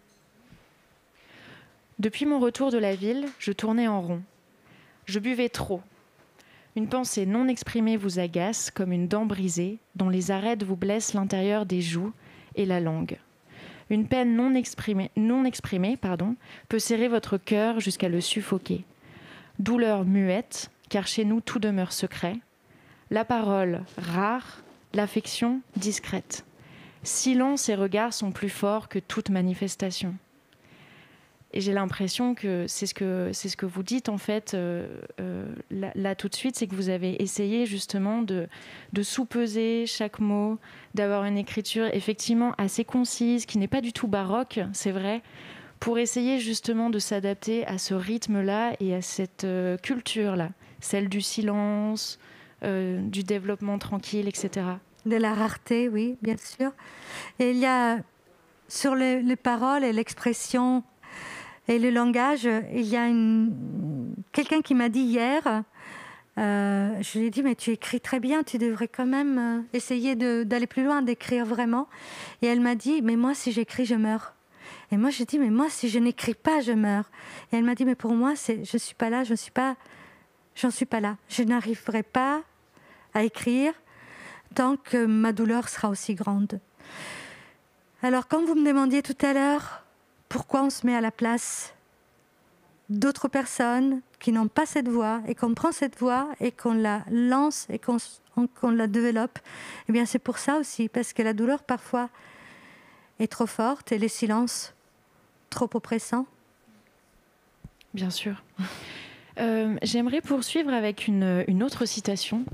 « Depuis mon retour de la ville, je tournais en rond. Je buvais trop. Une pensée non exprimée vous agace comme une dent brisée dont les arêtes vous blessent l'intérieur des joues et la langue. Une peine non exprimée, non exprimée pardon, peut serrer votre cœur jusqu'à le suffoquer. Douleur muette, car chez nous tout demeure secret. La parole rare, l'affection discrète. Silence et regard sont plus forts que toute manifestation. » Et j'ai l'impression que c'est ce que, c'est ce que vous dites, en fait, euh, euh, là, là, tout de suite, c'est que vous avez essayé, justement, de, de sous-peser chaque mot, d'avoir une écriture, effectivement, assez concise, qui n'est pas du tout baroque, c'est vrai, pour essayer, justement, de s'adapter à ce rythme-là et à cette euh, culture-là, celle du silence, euh, du développement tranquille, et cetera. De la rareté, oui, bien sûr. Et il y a, sur les, les paroles et l'expression et le langage, il y a une... quelqu'un qui m'a dit hier, euh, je lui ai dit, mais tu écris très bien, tu devrais quand même essayer de, d'aller plus loin, d'écrire vraiment. Et elle m'a dit, mais moi, si j'écris, je meurs. Et moi, j'ai dit, mais moi, si je n'écris pas, je meurs. Et elle m'a dit, mais pour moi, c'est, je ne suis pas là, je ne suis pas, j'en suis pas là. Je n'arriverai pas à écrire tant que ma douleur sera aussi grande. Alors, quand vous me demandiez tout à l'heure, pourquoi on se met à la place d'autres personnes qui n'ont pas cette voix et qu'on prend cette voix et qu'on la lance et qu'on, qu'on la développe, eh bien c'est pour ça aussi, parce que la douleur parfois est trop forte et les silences trop oppressants. Bien sûr. Euh, j'aimerais poursuivre avec une, une autre citation.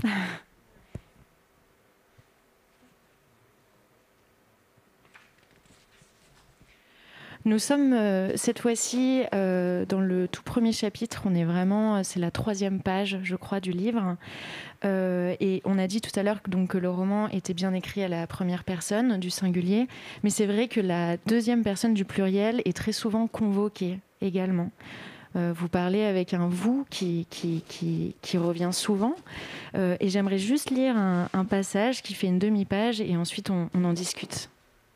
Nous sommes euh, cette fois-ci euh, dans le tout premier chapitre. On est vraiment, c'est la troisième page, je crois, du livre. Euh, et on a dit tout à l'heure donc, que le roman était bien écrit à la première personne du singulier, mais c'est vrai que la deuxième personne du pluriel est très souvent convoquée également. Euh, vous parlez avec un vous qui, qui, qui, qui revient souvent. Euh, et j'aimerais juste lire un, un passage qui fait une demi-page et ensuite on, on en discute.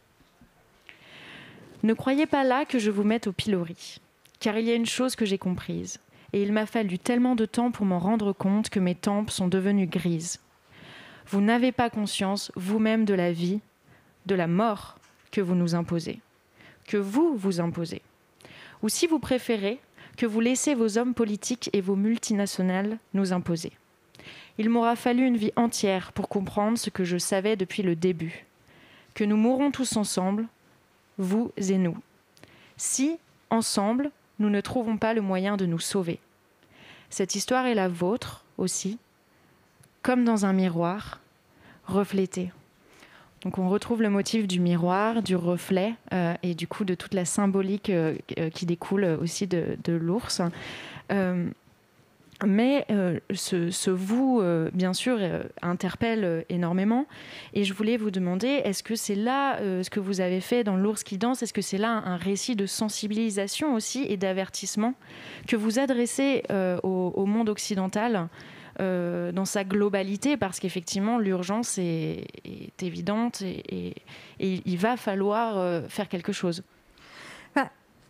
Ne croyez pas là que je vous mette au pilori, car il y a une chose que j'ai comprise, et il m'a fallu tellement de temps pour m'en rendre compte que mes tempes sont devenues grises. Vous n'avez pas conscience, vous-même, de la vie, de la mort que vous nous imposez, que vous vous imposez. Ou si vous préférez, que vous laissez vos hommes politiques et vos multinationales nous imposer. Il m'aura fallu une vie entière pour comprendre ce que je savais depuis le début, que nous mourrons tous ensemble, vous et nous, si, ensemble, nous ne trouvons pas le moyen de nous sauver. Cette histoire est la vôtre aussi, comme dans un miroir, reflété. Donc on retrouve le motif du miroir, du reflet, euh, et du coup de toute la symbolique euh, qui découle aussi de, de l'ours. Euh, Mais euh, ce, ce vous, euh, bien sûr, euh, interpelle euh, énormément. Et je voulais vous demander, est-ce que c'est là euh, ce que vous avez fait dans L'ours qui danse, est-ce que c'est là un, un récit de sensibilisation aussi et d'avertissement que vous adressez euh, au, au monde occidental euh, dans sa globalité, parce qu'effectivement, l'urgence est, est évidente et, et, et il va falloir euh, faire quelque chose. Bah,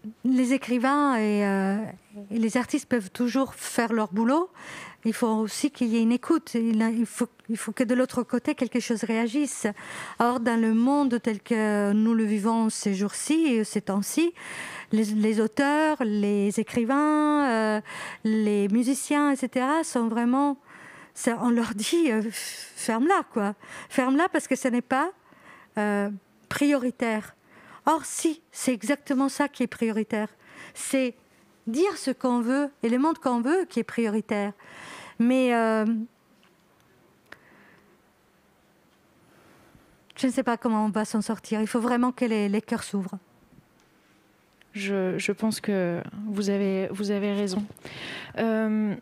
les écrivains et, euh, et les artistes peuvent toujours faire leur boulot. Il faut aussi qu'il y ait une écoute. Il, a, il, faut, il faut que de l'autre côté, quelque chose réagisse. Or, dans le monde tel que nous le vivons ces jours-ci, ces temps-ci, les, les auteurs, les écrivains, euh, les musiciens, et cetera, sont vraiment... Ça, on leur dit, euh, ferme-la, quoi. Ferme-la parce que ce n'est pas euh, prioritaire. Or, si, c'est exactement ça qui est prioritaire. C'est dire ce qu'on veut et le monde qu'on veut qui est prioritaire. Mais euh, je ne sais pas comment on va s'en sortir. Il faut vraiment que les, les cœurs s'ouvrent. Je, je pense que vous avez, vous avez raison. Euh,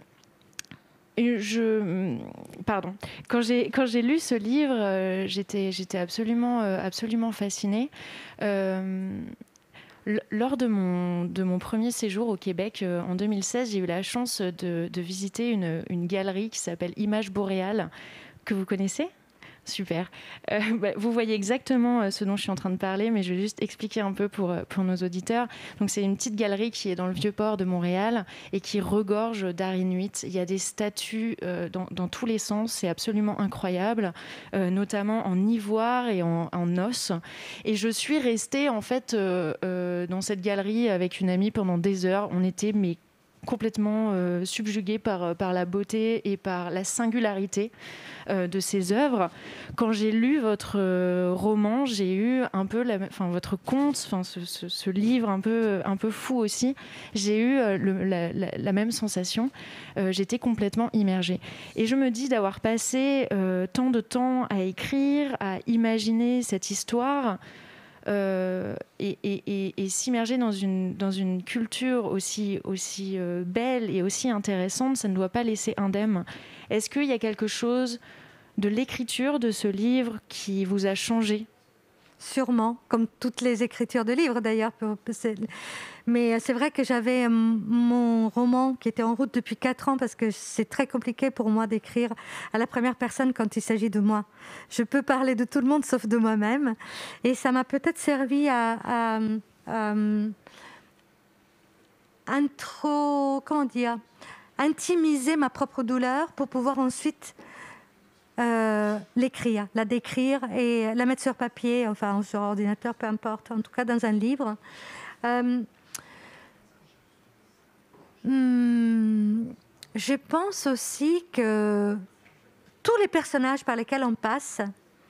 je, pardon. Quand j'ai, quand j'ai lu ce livre, euh, j'étais, j'étais absolument, euh, absolument fascinée. Euh, Lors de mon, de mon premier séjour au Québec, euh, en deux mille seize, j'ai eu la chance de, de visiter une, une galerie qui s'appelle Images Boréales, que vous connaissez ? Super. Euh, bah, vous voyez exactement ce dont je suis en train de parler, mais je vais juste expliquer un peu pour, pour nos auditeurs. Donc, c'est une petite galerie qui est dans le Vieux-Port de Montréal et qui regorge d'art inuit. Il y a des statues euh, dans, dans tous les sens, c'est absolument incroyable, euh, notamment en ivoire et en, en os. Et je suis restée en fait euh, euh, dans cette galerie avec une amie pendant des heures. On était mais complètement euh, subjuguée par, par la beauté et par la singularité euh, de ces œuvres. Quand j'ai lu votre euh, roman, j'ai eu un peu, la, enfin votre conte, enfin ce, ce, ce livre un peu, un peu fou aussi, j'ai eu euh, le, la, la, la même sensation. Euh, j'étais complètement immergée. Et je me dis d'avoir passé euh, tant de temps à écrire, à imaginer cette histoire, Euh, et, et, et, et s'immerger dans une, dans une culture aussi, aussi euh, belle et aussi intéressante, ça ne doit pas laisser indemne. Est-ce qu'il y a quelque chose de l'écriture de ce livre qui vous a changé ? Sûrement, comme toutes les écritures de livres d'ailleurs. Mais c'est vrai que j'avais mon roman qui était en route depuis quatre ans parce que c'est très compliqué pour moi d'écrire à la première personne quand il s'agit de moi. Je peux parler de tout le monde sauf de moi-même. Et ça m'a peut-être servi à, à, à intro, comment dire, intimiser ma propre douleur pour pouvoir ensuite Euh, l'écrire, la décrire et la mettre sur papier, enfin sur ordinateur, peu importe, en tout cas dans un livre. Euh, hmm, je pense aussi que tous les personnages par lesquels on passe,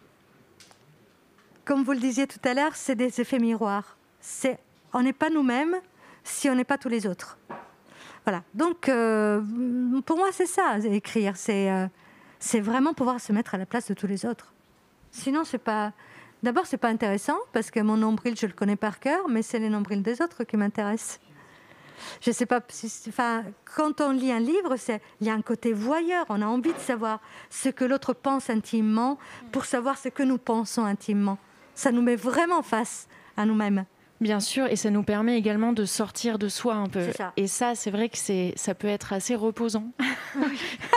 comme vous le disiez tout à l'heure, c'est des effets miroirs. C'est, on n'est pas nous-mêmes si on n'est pas tous les autres. Voilà. Donc, euh, pour moi, c'est ça, écrire. C'est... Euh, c'est vraiment pouvoir se mettre à la place de tous les autres. Sinon, c'est pas... D'abord, c'est pas intéressant, parce que mon nombril, je le connais par cœur, mais c'est les nombrils des autres qui m'intéressent. Je sais pas... Si... Enfin, quand on lit un livre, c'est... il y a un côté voyeur. On a envie de savoir ce que l'autre pense intimement pour savoir ce que nous pensons intimement. Ça nous met vraiment face à nous-mêmes. Bien sûr, et ça nous permet également de sortir de soi un peu. Ça. Et ça, c'est vrai que c'est... ça peut être assez reposant. Oui.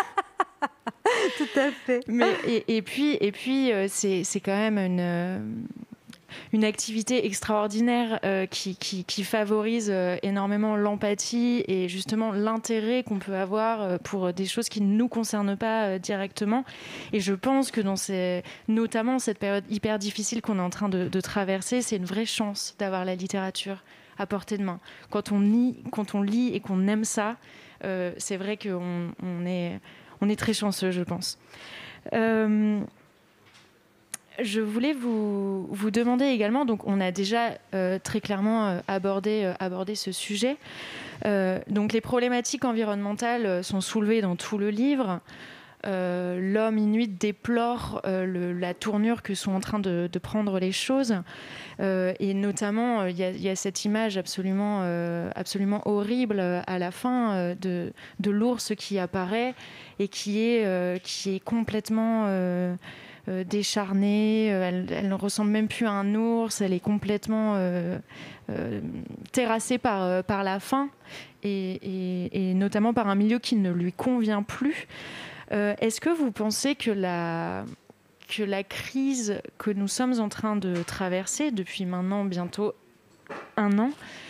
Tout à fait. Mais, et, et puis, et puis euh, c'est, c'est quand même une, euh, une activité extraordinaire euh, qui, qui, qui favorise euh, énormément l'empathie et justement l'intérêt qu'on peut avoir euh, pour des choses qui ne nous concernent pas euh, directement. Et je pense que dans ces, notamment cette période hyper difficile qu'on est en train de, de traverser, c'est une vraie chance d'avoir la littérature à portée de main. Quand on lit, quand on lit et qu'on aime ça, euh, c'est vrai qu'on on est... On est très chanceux, je pense. Euh, je voulais vous, vous demander également, donc on a déjà euh, très clairement euh, abordé, euh, abordé ce sujet. Euh, donc les problématiques environnementales sont soulevées dans tout le livre. Euh, l'homme inuit déplore euh, le, la tournure que sont en train de, de prendre les choses. Euh, et notamment, il euh, y, y a cette image absolument, euh, absolument horrible à la fin euh, de, de l'ours qui apparaît et qui est, euh, qui est complètement euh, euh, décharnée. Elle, elle ne ressemble même plus à un ours. Elle est complètement euh, euh, terrassée par, par la faim et, et, et notamment par un milieu qui ne lui convient plus. Euh, est-ce que vous pensez que la, que la crise que nous sommes en train de traverser depuis maintenant bientôt un an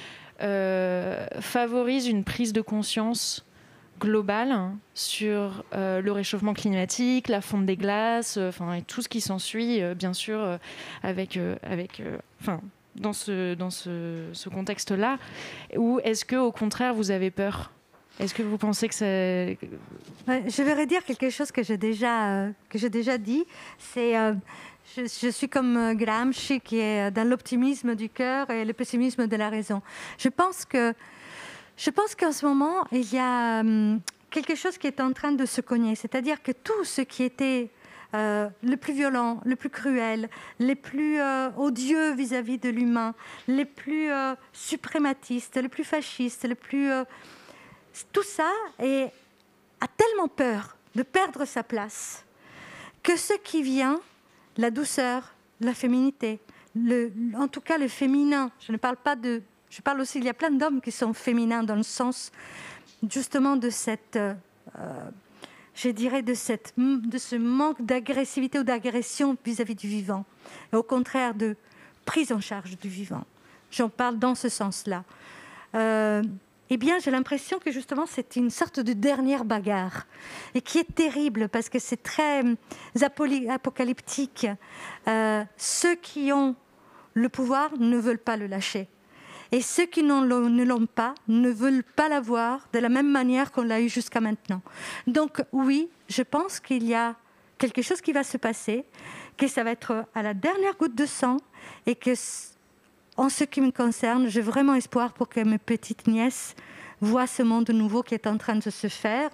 euh, favorise une prise de conscience globale sur euh, le réchauffement climatique, la fonte des glaces, enfin euh, et tout ce qui s'ensuit, euh, bien sûr, euh, avec, euh, avec, enfin, euh, dans ce dans ce, ce contexte-là. Ou est-ce que, au contraire, vous avez peur ? Est-ce que vous pensez que c'est... Ouais, je vais redire quelque chose que j'ai déjà euh, que j'ai déjà dit. C'est euh, je, je suis comme euh, Gramsci qui est dans l'optimisme du cœur et le pessimisme de la raison. Je pense que Je pense qu'en ce moment, il y a hum, quelque chose qui est en train de se cogner. C'est-à-dire que tout ce qui était euh, le plus violent, le plus cruel, les plus euh, odieux vis-à-vis de l'humain, les plus euh, suprématistes, les plus fascistes, les plus... Euh, tout ça est, a tellement peur de perdre sa place que ce qui vient, la douceur, la féminité, le, en tout cas le féminin, je ne parle pas de... Je parle aussi, il y a plein d'hommes qui sont féminins dans le sens justement de cette, euh, je dirais, de, cette, de ce manque d'agressivité ou d'agression vis-à-vis du vivant. Et au contraire, de prise en charge du vivant. J'en parle dans ce sens-là. Euh, eh bien, j'ai l'impression que justement, c'est une sorte de dernière bagarre. Et qui est terrible parce que c'est très apocalyptique. Euh, ceux qui ont le pouvoir ne veulent pas le lâcher. Et ceux qui ne l'ont pas ne veulent pas l'avoir de la même manière qu'on l'a eu jusqu'à maintenant. Donc oui, je pense qu'il y a quelque chose qui va se passer, que ça va être à la dernière goutte de sang et que, en ce qui me concerne, j'ai vraiment espoir pour que mes petites nièces voient ce monde nouveau qui est en train de se faire.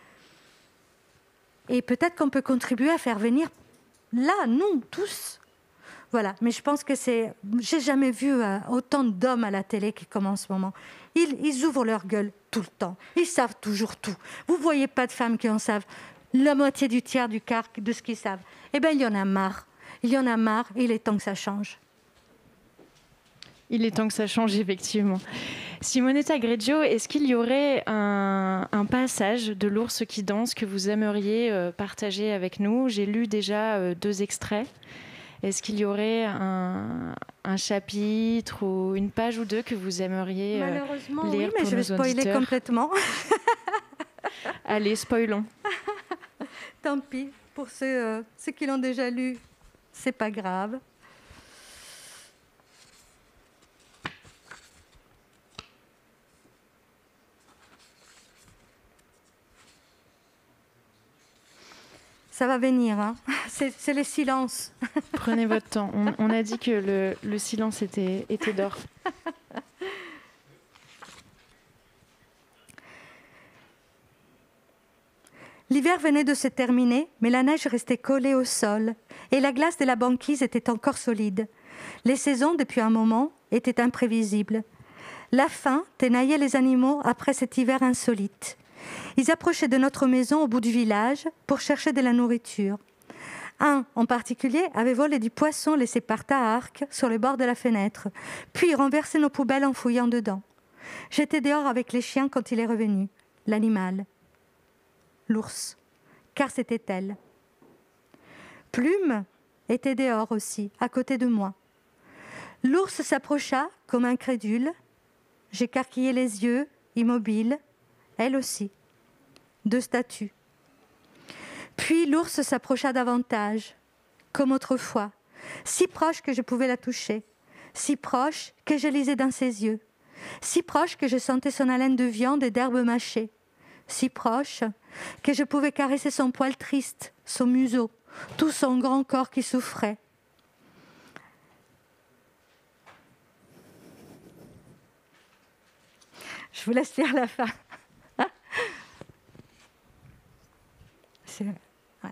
Et peut-être qu'on peut contribuer à faire venir là, nous, tous. Voilà, mais je pense que c'est... J'ai jamais vu euh, autant d'hommes à la télé qui comme en ce moment. Ils, ils ouvrent leur gueule tout le temps. Ils savent toujours tout. Vous ne voyez pas de femmes qui en savent la moitié du tiers du quart de ce qu'ils savent. Eh bien, il y en a marre. Il y en a marre et il est temps que ça change. Il est temps que ça change, effectivement. Simonetta Greggio, est-ce qu'il y aurait un, un passage de L'ours qui danse que vous aimeriez euh, partager avec nous ? J'ai lu déjà euh, deux extraits. Est-ce qu'il y aurait un, un chapitre ou une page ou deux que vous aimeriez euh, Malheureusement, lire oui, mais pour je vais nos spoiler auditeurs ? complètement. Allez, spoilons. Tant pis, pour ceux, euh, ceux qui l'ont déjà lu, c'est pas grave. Ça va venir, hein. c'est, c'est le silence. Prenez votre temps. On, on a dit que le, le silence était, était d'or. L'hiver venait de se terminer, mais la neige restait collée au sol et la glace de la banquise était encore solide. Les saisons, depuis un moment, étaient imprévisibles. La faim tenaillait les animaux après cet hiver insolite. Ils approchaient de notre maison au bout du village pour chercher de la nourriture. Un, en particulier, avait volé du poisson laissé par Taharque sur le bord de la fenêtre, puis renversé nos poubelles en fouillant dedans. J'étais dehors avec les chiens quand il est revenu. L'animal. L'ours. Car c'était elle. Plume était dehors aussi, à côté de moi. L'ours s'approcha comme incrédule. J'écarquillai les yeux, immobile. Elle aussi. Deux statues. Puis l'ours s'approcha davantage, comme autrefois, si proche que je pouvais la toucher, si proche que je lisais dans ses yeux, si proche que je sentais son haleine de viande et d'herbe mâchée, si proche que je pouvais caresser son poil triste, son museau, tout son grand corps qui souffrait. Je vous laisse lire la fin. C'est... Ouais.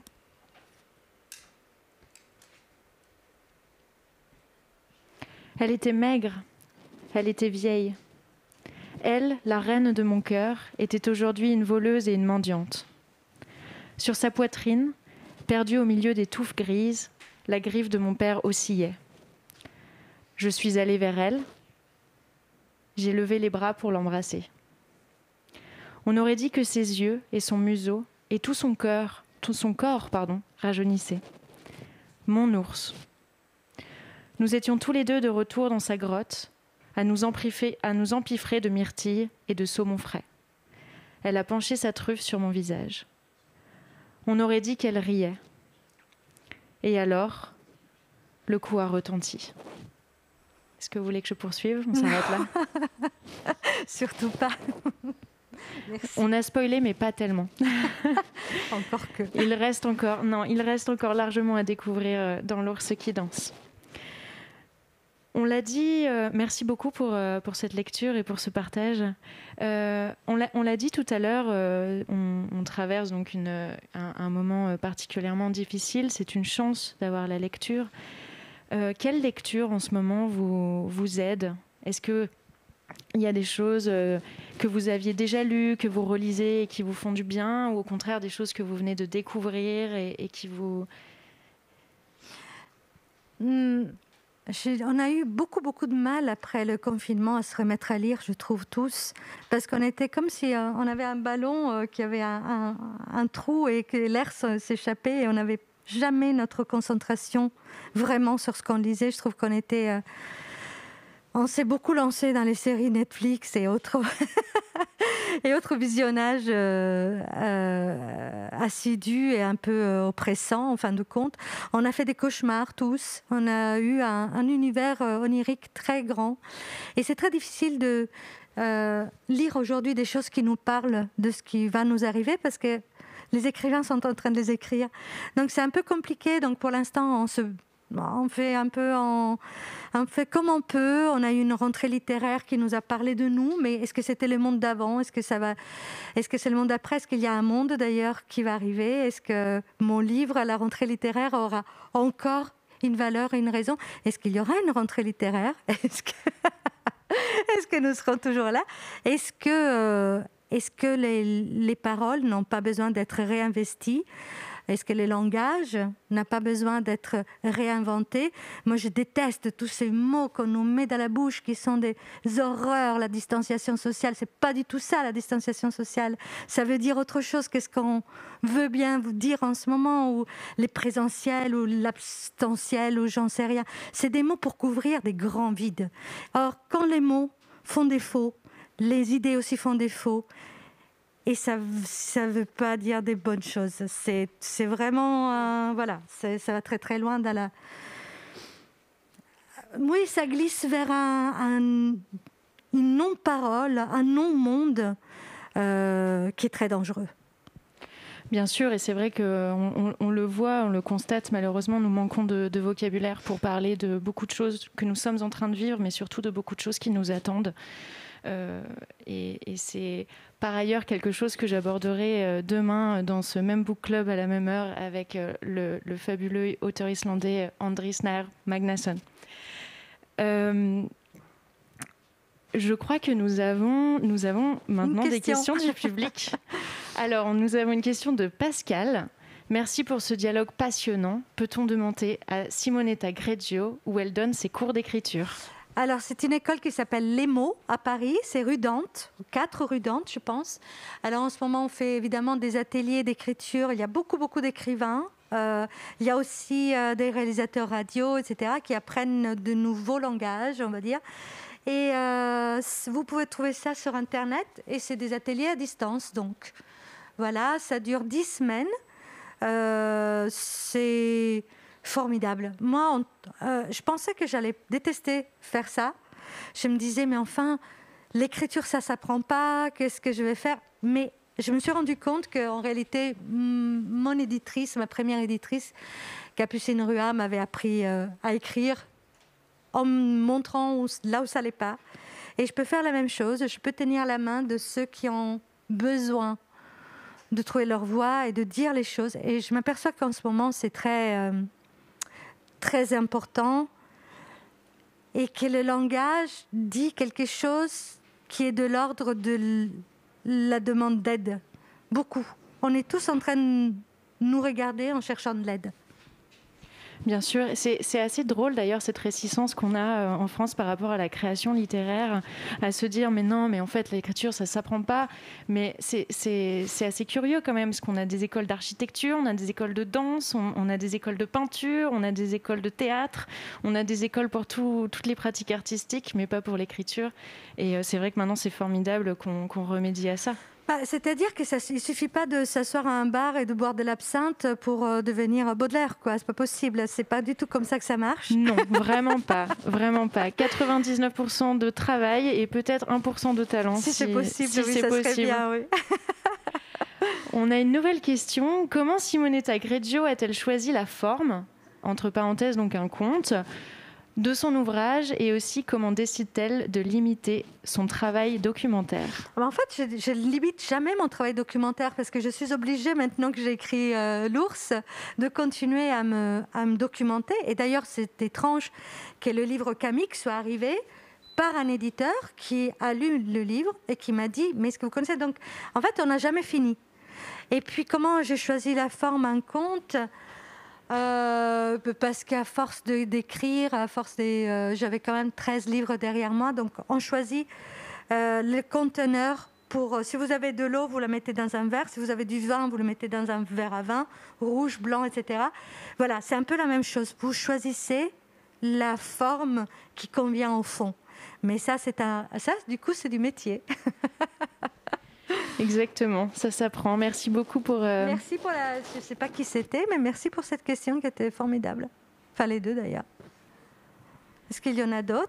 Elle était maigre, elle était vieille. Elle, la reine de mon cœur, était aujourd'hui une voleuse et une mendiante. Sur sa poitrine, perdue au milieu des touffes grises, la griffe de mon père oscillait. Je suis allée vers elle. J'ai levé les bras pour l'embrasser. On aurait dit que ses yeux et son museau et tout son cœur, tout son corps, pardon, rajeunissaient. Mon ours. Nous étions tous les deux de retour dans sa grotte, à nous empiffrer, à nous empiffrer de myrtilles et de saumon frais. Elle a penché sa truffe sur mon visage. On aurait dit qu'elle riait. Et alors, le coup a retenti. Est-ce que vous voulez que je poursuive ? On s'arrête là ? Surtout pas. Merci. On a spoilé, mais pas tellement. Encore que. Il reste encore, non, il reste encore largement à découvrir dans L'ours qui danse. On l'a dit, euh, merci beaucoup pour, euh, pour cette lecture et pour ce partage. Euh, on, l'a, on l'a dit tout à l'heure, euh, on, on traverse donc une, un, un moment particulièrement difficile. C'est une chance d'avoir la lecture. Euh, quelle lecture en ce moment vous, vous aide ? Est-ce que il y a des choses euh, que vous aviez déjà lues, que vous relisez et qui vous font du bien, ou au contraire des choses que vous venez de découvrir et, et qui vous... Mmh, on a eu beaucoup, beaucoup de mal après le confinement à se remettre à lire, je trouve tous, parce qu'on était comme si euh, on avait un ballon euh, qui avait un, un, un trou et que l'air s'échappait et on n'avait jamais notre concentration vraiment sur ce qu'on lisait. Je trouve qu'on était... Euh, On s'est beaucoup lancé dans les séries Netflix et autres, et autres visionnages euh, euh, assidus et un peu euh, oppressants, en fin de compte. On a fait des cauchemars tous. On a eu un, un univers euh, onirique très grand. Et c'est très difficile de euh, lire aujourd'hui des choses qui nous parlent de ce qui va nous arriver parce que les écrivains sont en train de les écrire. Donc c'est un peu compliqué. Donc pour l'instant, on se... On fait un peu en, on fait comme on peut. On a eu une rentrée littéraire qui nous a parlé de nous, mais est-ce que c'était le monde d'avant ? Est-ce que ça va ? Est-ce que c'est le monde d'après ? Est-ce qu'il y a un monde d'ailleurs qui va arriver ? Est-ce que mon livre à la rentrée littéraire aura encore une valeur et une raison ? Est-ce qu'il y aura une rentrée littéraire ? Est-ce que, est-ce que nous serons toujours là ? Est-ce que, euh, est-ce que les, les paroles n'ont pas besoin d'être réinvesties ? Est-ce que le langage n'a pas besoin d'être réinventé ? Moi, je déteste tous ces mots qu'on nous met dans la bouche, qui sont des horreurs. La distanciation sociale, c'est pas du tout ça, la distanciation sociale. Ça veut dire autre chose que ce qu'on veut bien vous dire en ce moment, ou les présentiels, ou l'abstentiel, ou j'en sais rien. C'est des mots pour couvrir des grands vides. Or, quand les mots font défaut, les idées aussi font défaut. Et ça ne veut pas dire des bonnes choses. C'est, c'est vraiment... Euh, voilà, c'est, ça va très très loin dans la... Oui, ça glisse vers un, un, une non-parole, un non-monde euh, qui est très dangereux. Bien sûr, et c'est vrai qu'on on, on le voit, on le constate, malheureusement, nous manquons de, de vocabulaire pour parler de beaucoup de choses que nous sommes en train de vivre, mais surtout de beaucoup de choses qui nous attendent. Euh, et, et c'est par ailleurs quelque chose que j'aborderai demain dans ce même book club à la même heure avec le, le fabuleux auteur islandais Andri Snær Magnason. Euh, je crois que nous avons, nous avons maintenant question. des questions du public. Alors, nous avons une question de Pascal. Merci pour ce dialogue passionnant. Peut-on demander à Simonetta Greggio où elle donne ses cours d'écriture ? Alors, c'est une école qui s'appelle Les Mots à Paris. C'est rue Dante, quatre rue Dante, je pense. Alors, en ce moment, on fait évidemment des ateliers d'écriture. Il y a beaucoup, beaucoup d'écrivains. Euh, il y a aussi euh, des réalisateurs radio, et cetera, qui apprennent de nouveaux langages, on va dire. Et euh, vous pouvez trouver ça sur Internet. Et c'est des ateliers à distance, donc. Voilà, ça dure dix semaines. Euh, c'est... formidable. Moi, on, euh, je pensais que j'allais détester faire ça. Je me disais, mais enfin, l'écriture, ça ne s'apprend pas. Qu'est-ce que je vais faire ? Mais je me suis rendu compte qu'en réalité, mon éditrice, ma première éditrice, Capucine Rua, m'avait appris euh, à écrire en me montrant où, là où ça n'allait pas. Et je peux faire la même chose. Je peux tenir la main de ceux qui ont besoin de trouver leur voie et de dire les choses. Et je m'aperçois qu'en ce moment, c'est très... Euh, très important et que le langage dit quelque chose qui est de l'ordre de la demande d'aide. Beaucoup. On est tous en train de nous regarder en cherchant de l'aide. Bien sûr, c'est, c'est assez drôle d'ailleurs cette réticence qu'on a euh, en France par rapport à la création littéraire, à se dire mais non, mais en fait l'écriture ça s'apprend pas. Mais c'est, c'est, c'est assez curieux quand même, parce qu'on a des écoles d'architecture, on a des écoles de danse, on, on a des écoles de peinture, on a des écoles de théâtre, on a des écoles pour tout, toutes les pratiques artistiques, mais pas pour l'écriture. Et euh, c'est vrai que maintenant c'est formidable qu'on, qu'on remédie à ça. Bah, c'est-à-dire que ça, il suffit pas de s'asseoir à un bar et de boire de l'absinthe pour euh, devenir Baudelaire, quoi. C'est pas possible. C'est pas du tout comme ça que ça marche. Non, vraiment pas, vraiment pas. quatre-vingt-dix-neuf pour cent de travail et peut-être un pour cent de talent. Si, si c'est possible, si oui, c'est ça possible. serait bien, oui. On a une nouvelle question. Comment Simonetta Greggio a-t-elle choisi la forme, entre parenthèses donc un conte, de son ouvrage, et aussi comment décide-t-elle de limiter son travail documentaire? En fait, je ne limite jamais mon travail documentaire parce que je suis obligée, maintenant que j'ai écrit euh, L'Ours, de continuer à me, à me documenter. Et d'ailleurs, c'est étrange que le livre Camille soit arrivé par un éditeur qui a lu le livre et qui m'a dit « Mais est-ce que vous connaissez ?» Donc, en fait, on n'a jamais fini. Et puis, comment j'ai choisi la forme, un conte ? Euh, parce qu'à force de, d'écrire, à force des, euh, j'avais quand même treize livres derrière moi, donc on choisit euh, le conteneur pour, si vous avez de l'eau, vous la mettez dans un verre, si vous avez du vin, vous le mettez dans un verre à vin, rouge, blanc, et cetera. Voilà, c'est un peu la même chose. Vous choisissez la forme qui convient au fond. Mais ça, c'est un, ça, du coup, c'est du métier. Exactement, ça s'apprend. Merci beaucoup pour... Euh... Merci pour la... Je ne sais pas qui c'était, mais merci pour cette question qui était formidable. Enfin, les deux d'ailleurs. Est-ce qu'il y en a d'autres ?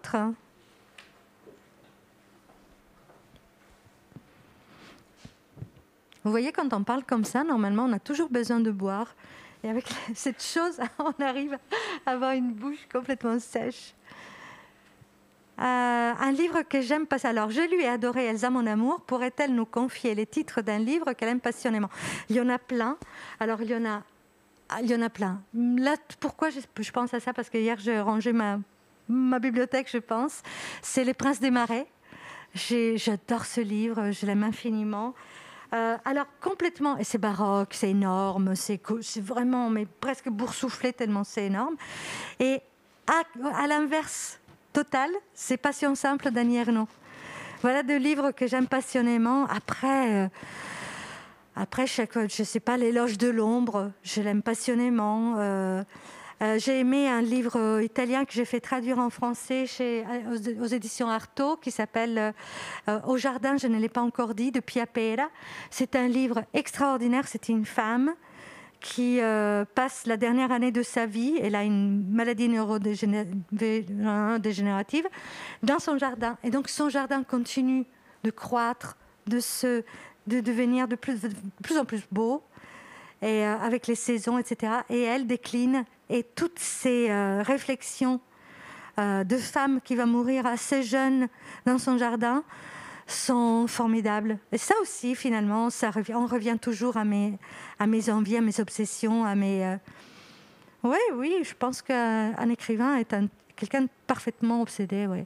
Vous voyez, quand on parle comme ça, normalement, on a toujours besoin de boire. Et avec cette chose, on arrive à avoir une bouche complètement sèche. Euh, un livre que j'aime passer. Alors, je lui ai adoré Elsa, mon amour. Pourrait-elle nous confier les titres d'un livre qu'elle aime passionnément ? Il y en a plein. Alors, il y en a, il y en a plein. Là, pourquoi je, je pense à ça ? Parce que hier, j'ai rangé ma, ma bibliothèque, je pense. C'est Les Princes des Marais. J'ai, j'adore ce livre. Je l'aime infiniment. Euh, alors, complètement. Et c'est baroque, c'est énorme. C'est, c'est vraiment, mais presque boursouflé tellement c'est énorme. Et à, à l'inverse total, c'est Passion simple d'Annie Ernaux. Voilà deux livres que j'aime passionnément. Après, euh, après chaque, je sais pas, L'éloge de l'ombre, je l'aime passionnément. Euh, euh, j'ai aimé un livre italien que j'ai fait traduire en français chez, aux, aux éditions Artaud, qui s'appelle euh, Au jardin, je ne l'ai pas encore dit, de Pia Pera. C'est un livre extraordinaire. C'est une femme qui euh, passe la dernière année de sa vie, elle a une maladie neurodégénérative, dans son jardin. Et donc son jardin continue de croître, de, se, de devenir de plus, de plus en plus beau, et, euh, avec les saisons, et cetera. Et elle décline, et toutes ces euh, réflexions euh, de femme qui va mourir assez jeune dans son jardin sont formidables. Et ça aussi, finalement, ça revient, on revient toujours à mes, à mes envies, à mes obsessions, à mes... Euh... Oui, oui, je pense qu'un écrivain est un, quelqu'un de parfaitement obsédé, oui.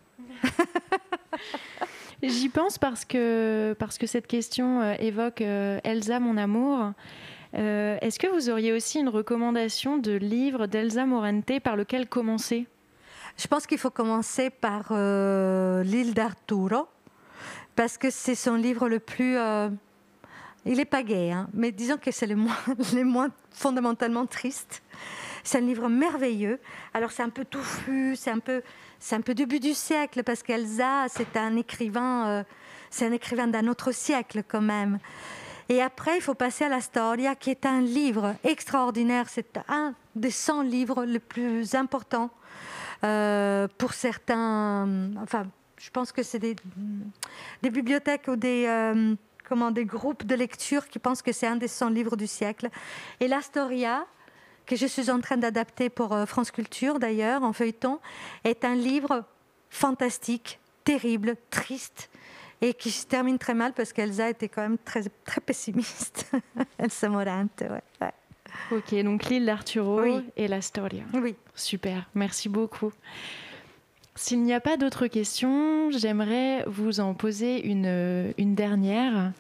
J'y pense parce que, parce que cette question euh, évoque euh, Elsa, mon amour. Euh, est-ce que vous auriez aussi une recommandation de livre d'Elsa Morente par lequel commencer ? Je pense qu'il faut commencer par euh, L'île d'Arturo, parce que c'est son livre le plus... Euh, il n'est pas gai, hein, mais disons que c'est le moins, le moins fondamentalement triste. C'est un livre merveilleux. Alors c'est un peu touffu, c'est un peu, c'est un peu début du siècle, parce qu'Elsa, c'est un écrivain, euh, c'est un écrivain d'un autre siècle quand même. Et après, il faut passer à La Storia, qui est un livre extraordinaire. C'est un des cent livres les plus importants euh, pour certains... Enfin, je pense que c'est des, des bibliothèques ou des, euh, comment, des groupes de lecture qui pensent que c'est un des cent livres du siècle. Et La Storia, que je suis en train d'adapter pour euh, France Culture d'ailleurs, en feuilleton, est un livre fantastique, terrible, triste, et qui se termine très mal parce qu'Elsa était quand même très, très pessimiste. Elsa Morente, ouais, ouais. Ok, donc L'île d'Arturo oui. et La Storia. Oui. Super, merci beaucoup. S'il n'y a pas d'autres questions, j'aimerais vous en poser une, une dernière. Une colle ?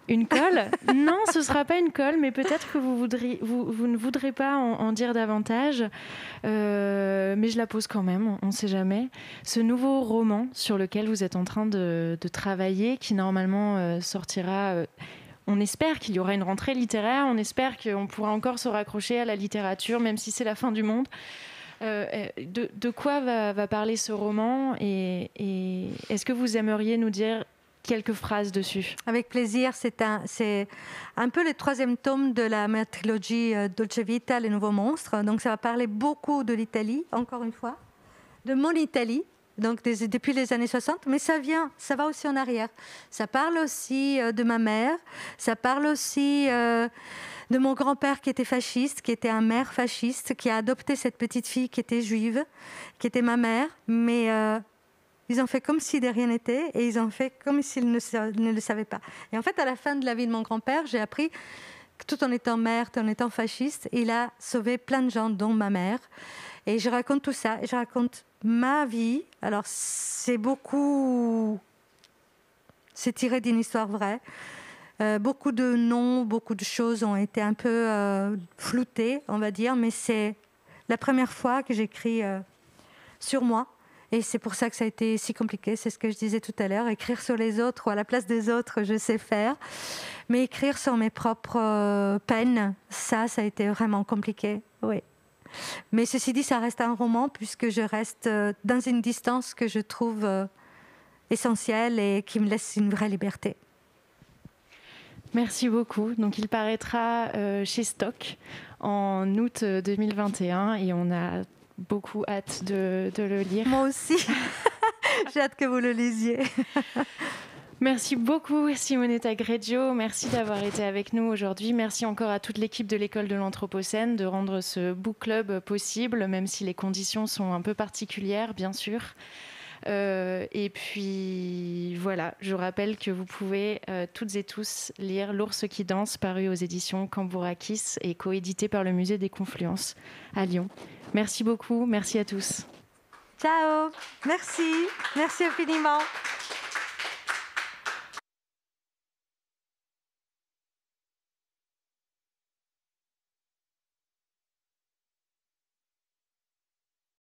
Une colle? Non, ce ne sera pas une colle, mais peut-être que vous, voudriez, vous, vous ne voudrez pas en, en dire davantage. Euh, mais je la pose quand même, on ne sait jamais. Ce nouveau roman sur lequel vous êtes en train de, de travailler, qui normalement euh, sortira... Euh, on espère qu'il y aura une rentrée littéraire, on espère qu'on pourra encore se raccrocher à la littérature, même si c'est la fin du monde. Euh, de, de quoi va, va parler ce roman et, et est-ce que vous aimeriez nous dire quelques phrases dessus? Avec plaisir. C'est un, c'est un peu le troisième tome de la trilogie euh, Dolce Vita, Les Nouveaux Monstres. Donc ça va parler beaucoup de l'Italie, encore une fois, de mon Italie, donc des, depuis les années soixante, mais ça vient, ça va aussi en arrière. Ça parle aussi euh, de ma mère, ça parle aussi euh, de mon grand-père qui était fasciste, qui était un maire fasciste, qui a adopté cette petite fille qui était juive, qui était ma mère, mais... Euh, Ils ont fait comme si de rien n'était et ils ont fait comme s'ils ne, ne le savaient pas. Et en fait, à la fin de la vie de mon grand-père, j'ai appris que tout en étant maire, tout en étant fasciste, il a sauvé plein de gens, dont ma mère. Et je raconte tout ça. Et je raconte ma vie. Alors, c'est beaucoup... C'est tiré d'une histoire vraie. Euh, beaucoup de noms, beaucoup de choses ont été un peu euh, floutées, on va dire. Mais c'est la première fois que j'écris euh, sur moi. Et c'est pour ça que ça a été si compliqué, c'est ce que je disais tout à l'heure. Écrire sur les autres ou à la place des autres, je sais faire. Mais écrire sur mes propres euh, peines, ça, ça a été vraiment compliqué, oui. Mais ceci dit, ça reste un roman puisque je reste euh, dans une distance que je trouve euh, essentielle et qui me laisse une vraie liberté. Merci beaucoup. Donc, il paraîtra euh, chez Stock en août deux mille vingt et un et on a beaucoup hâte de, de le lire. Moi aussi. J'ai hâte que vous le lisiez. Merci beaucoup Simonetta Greggio, merci d'avoir été avec nous aujourd'hui. Merci encore à toute l'équipe de l'école de l'Anthropocène de rendre ce book club possible, même si les conditions sont un peu particulières, bien sûr. Euh, et puis voilà, je rappelle que vous pouvez euh, toutes et tous lire L'ours qui danse, paru aux éditions Cambourakis et coédité par le Musée des Confluences à Lyon. Merci beaucoup, merci à tous. Ciao, merci, merci infiniment.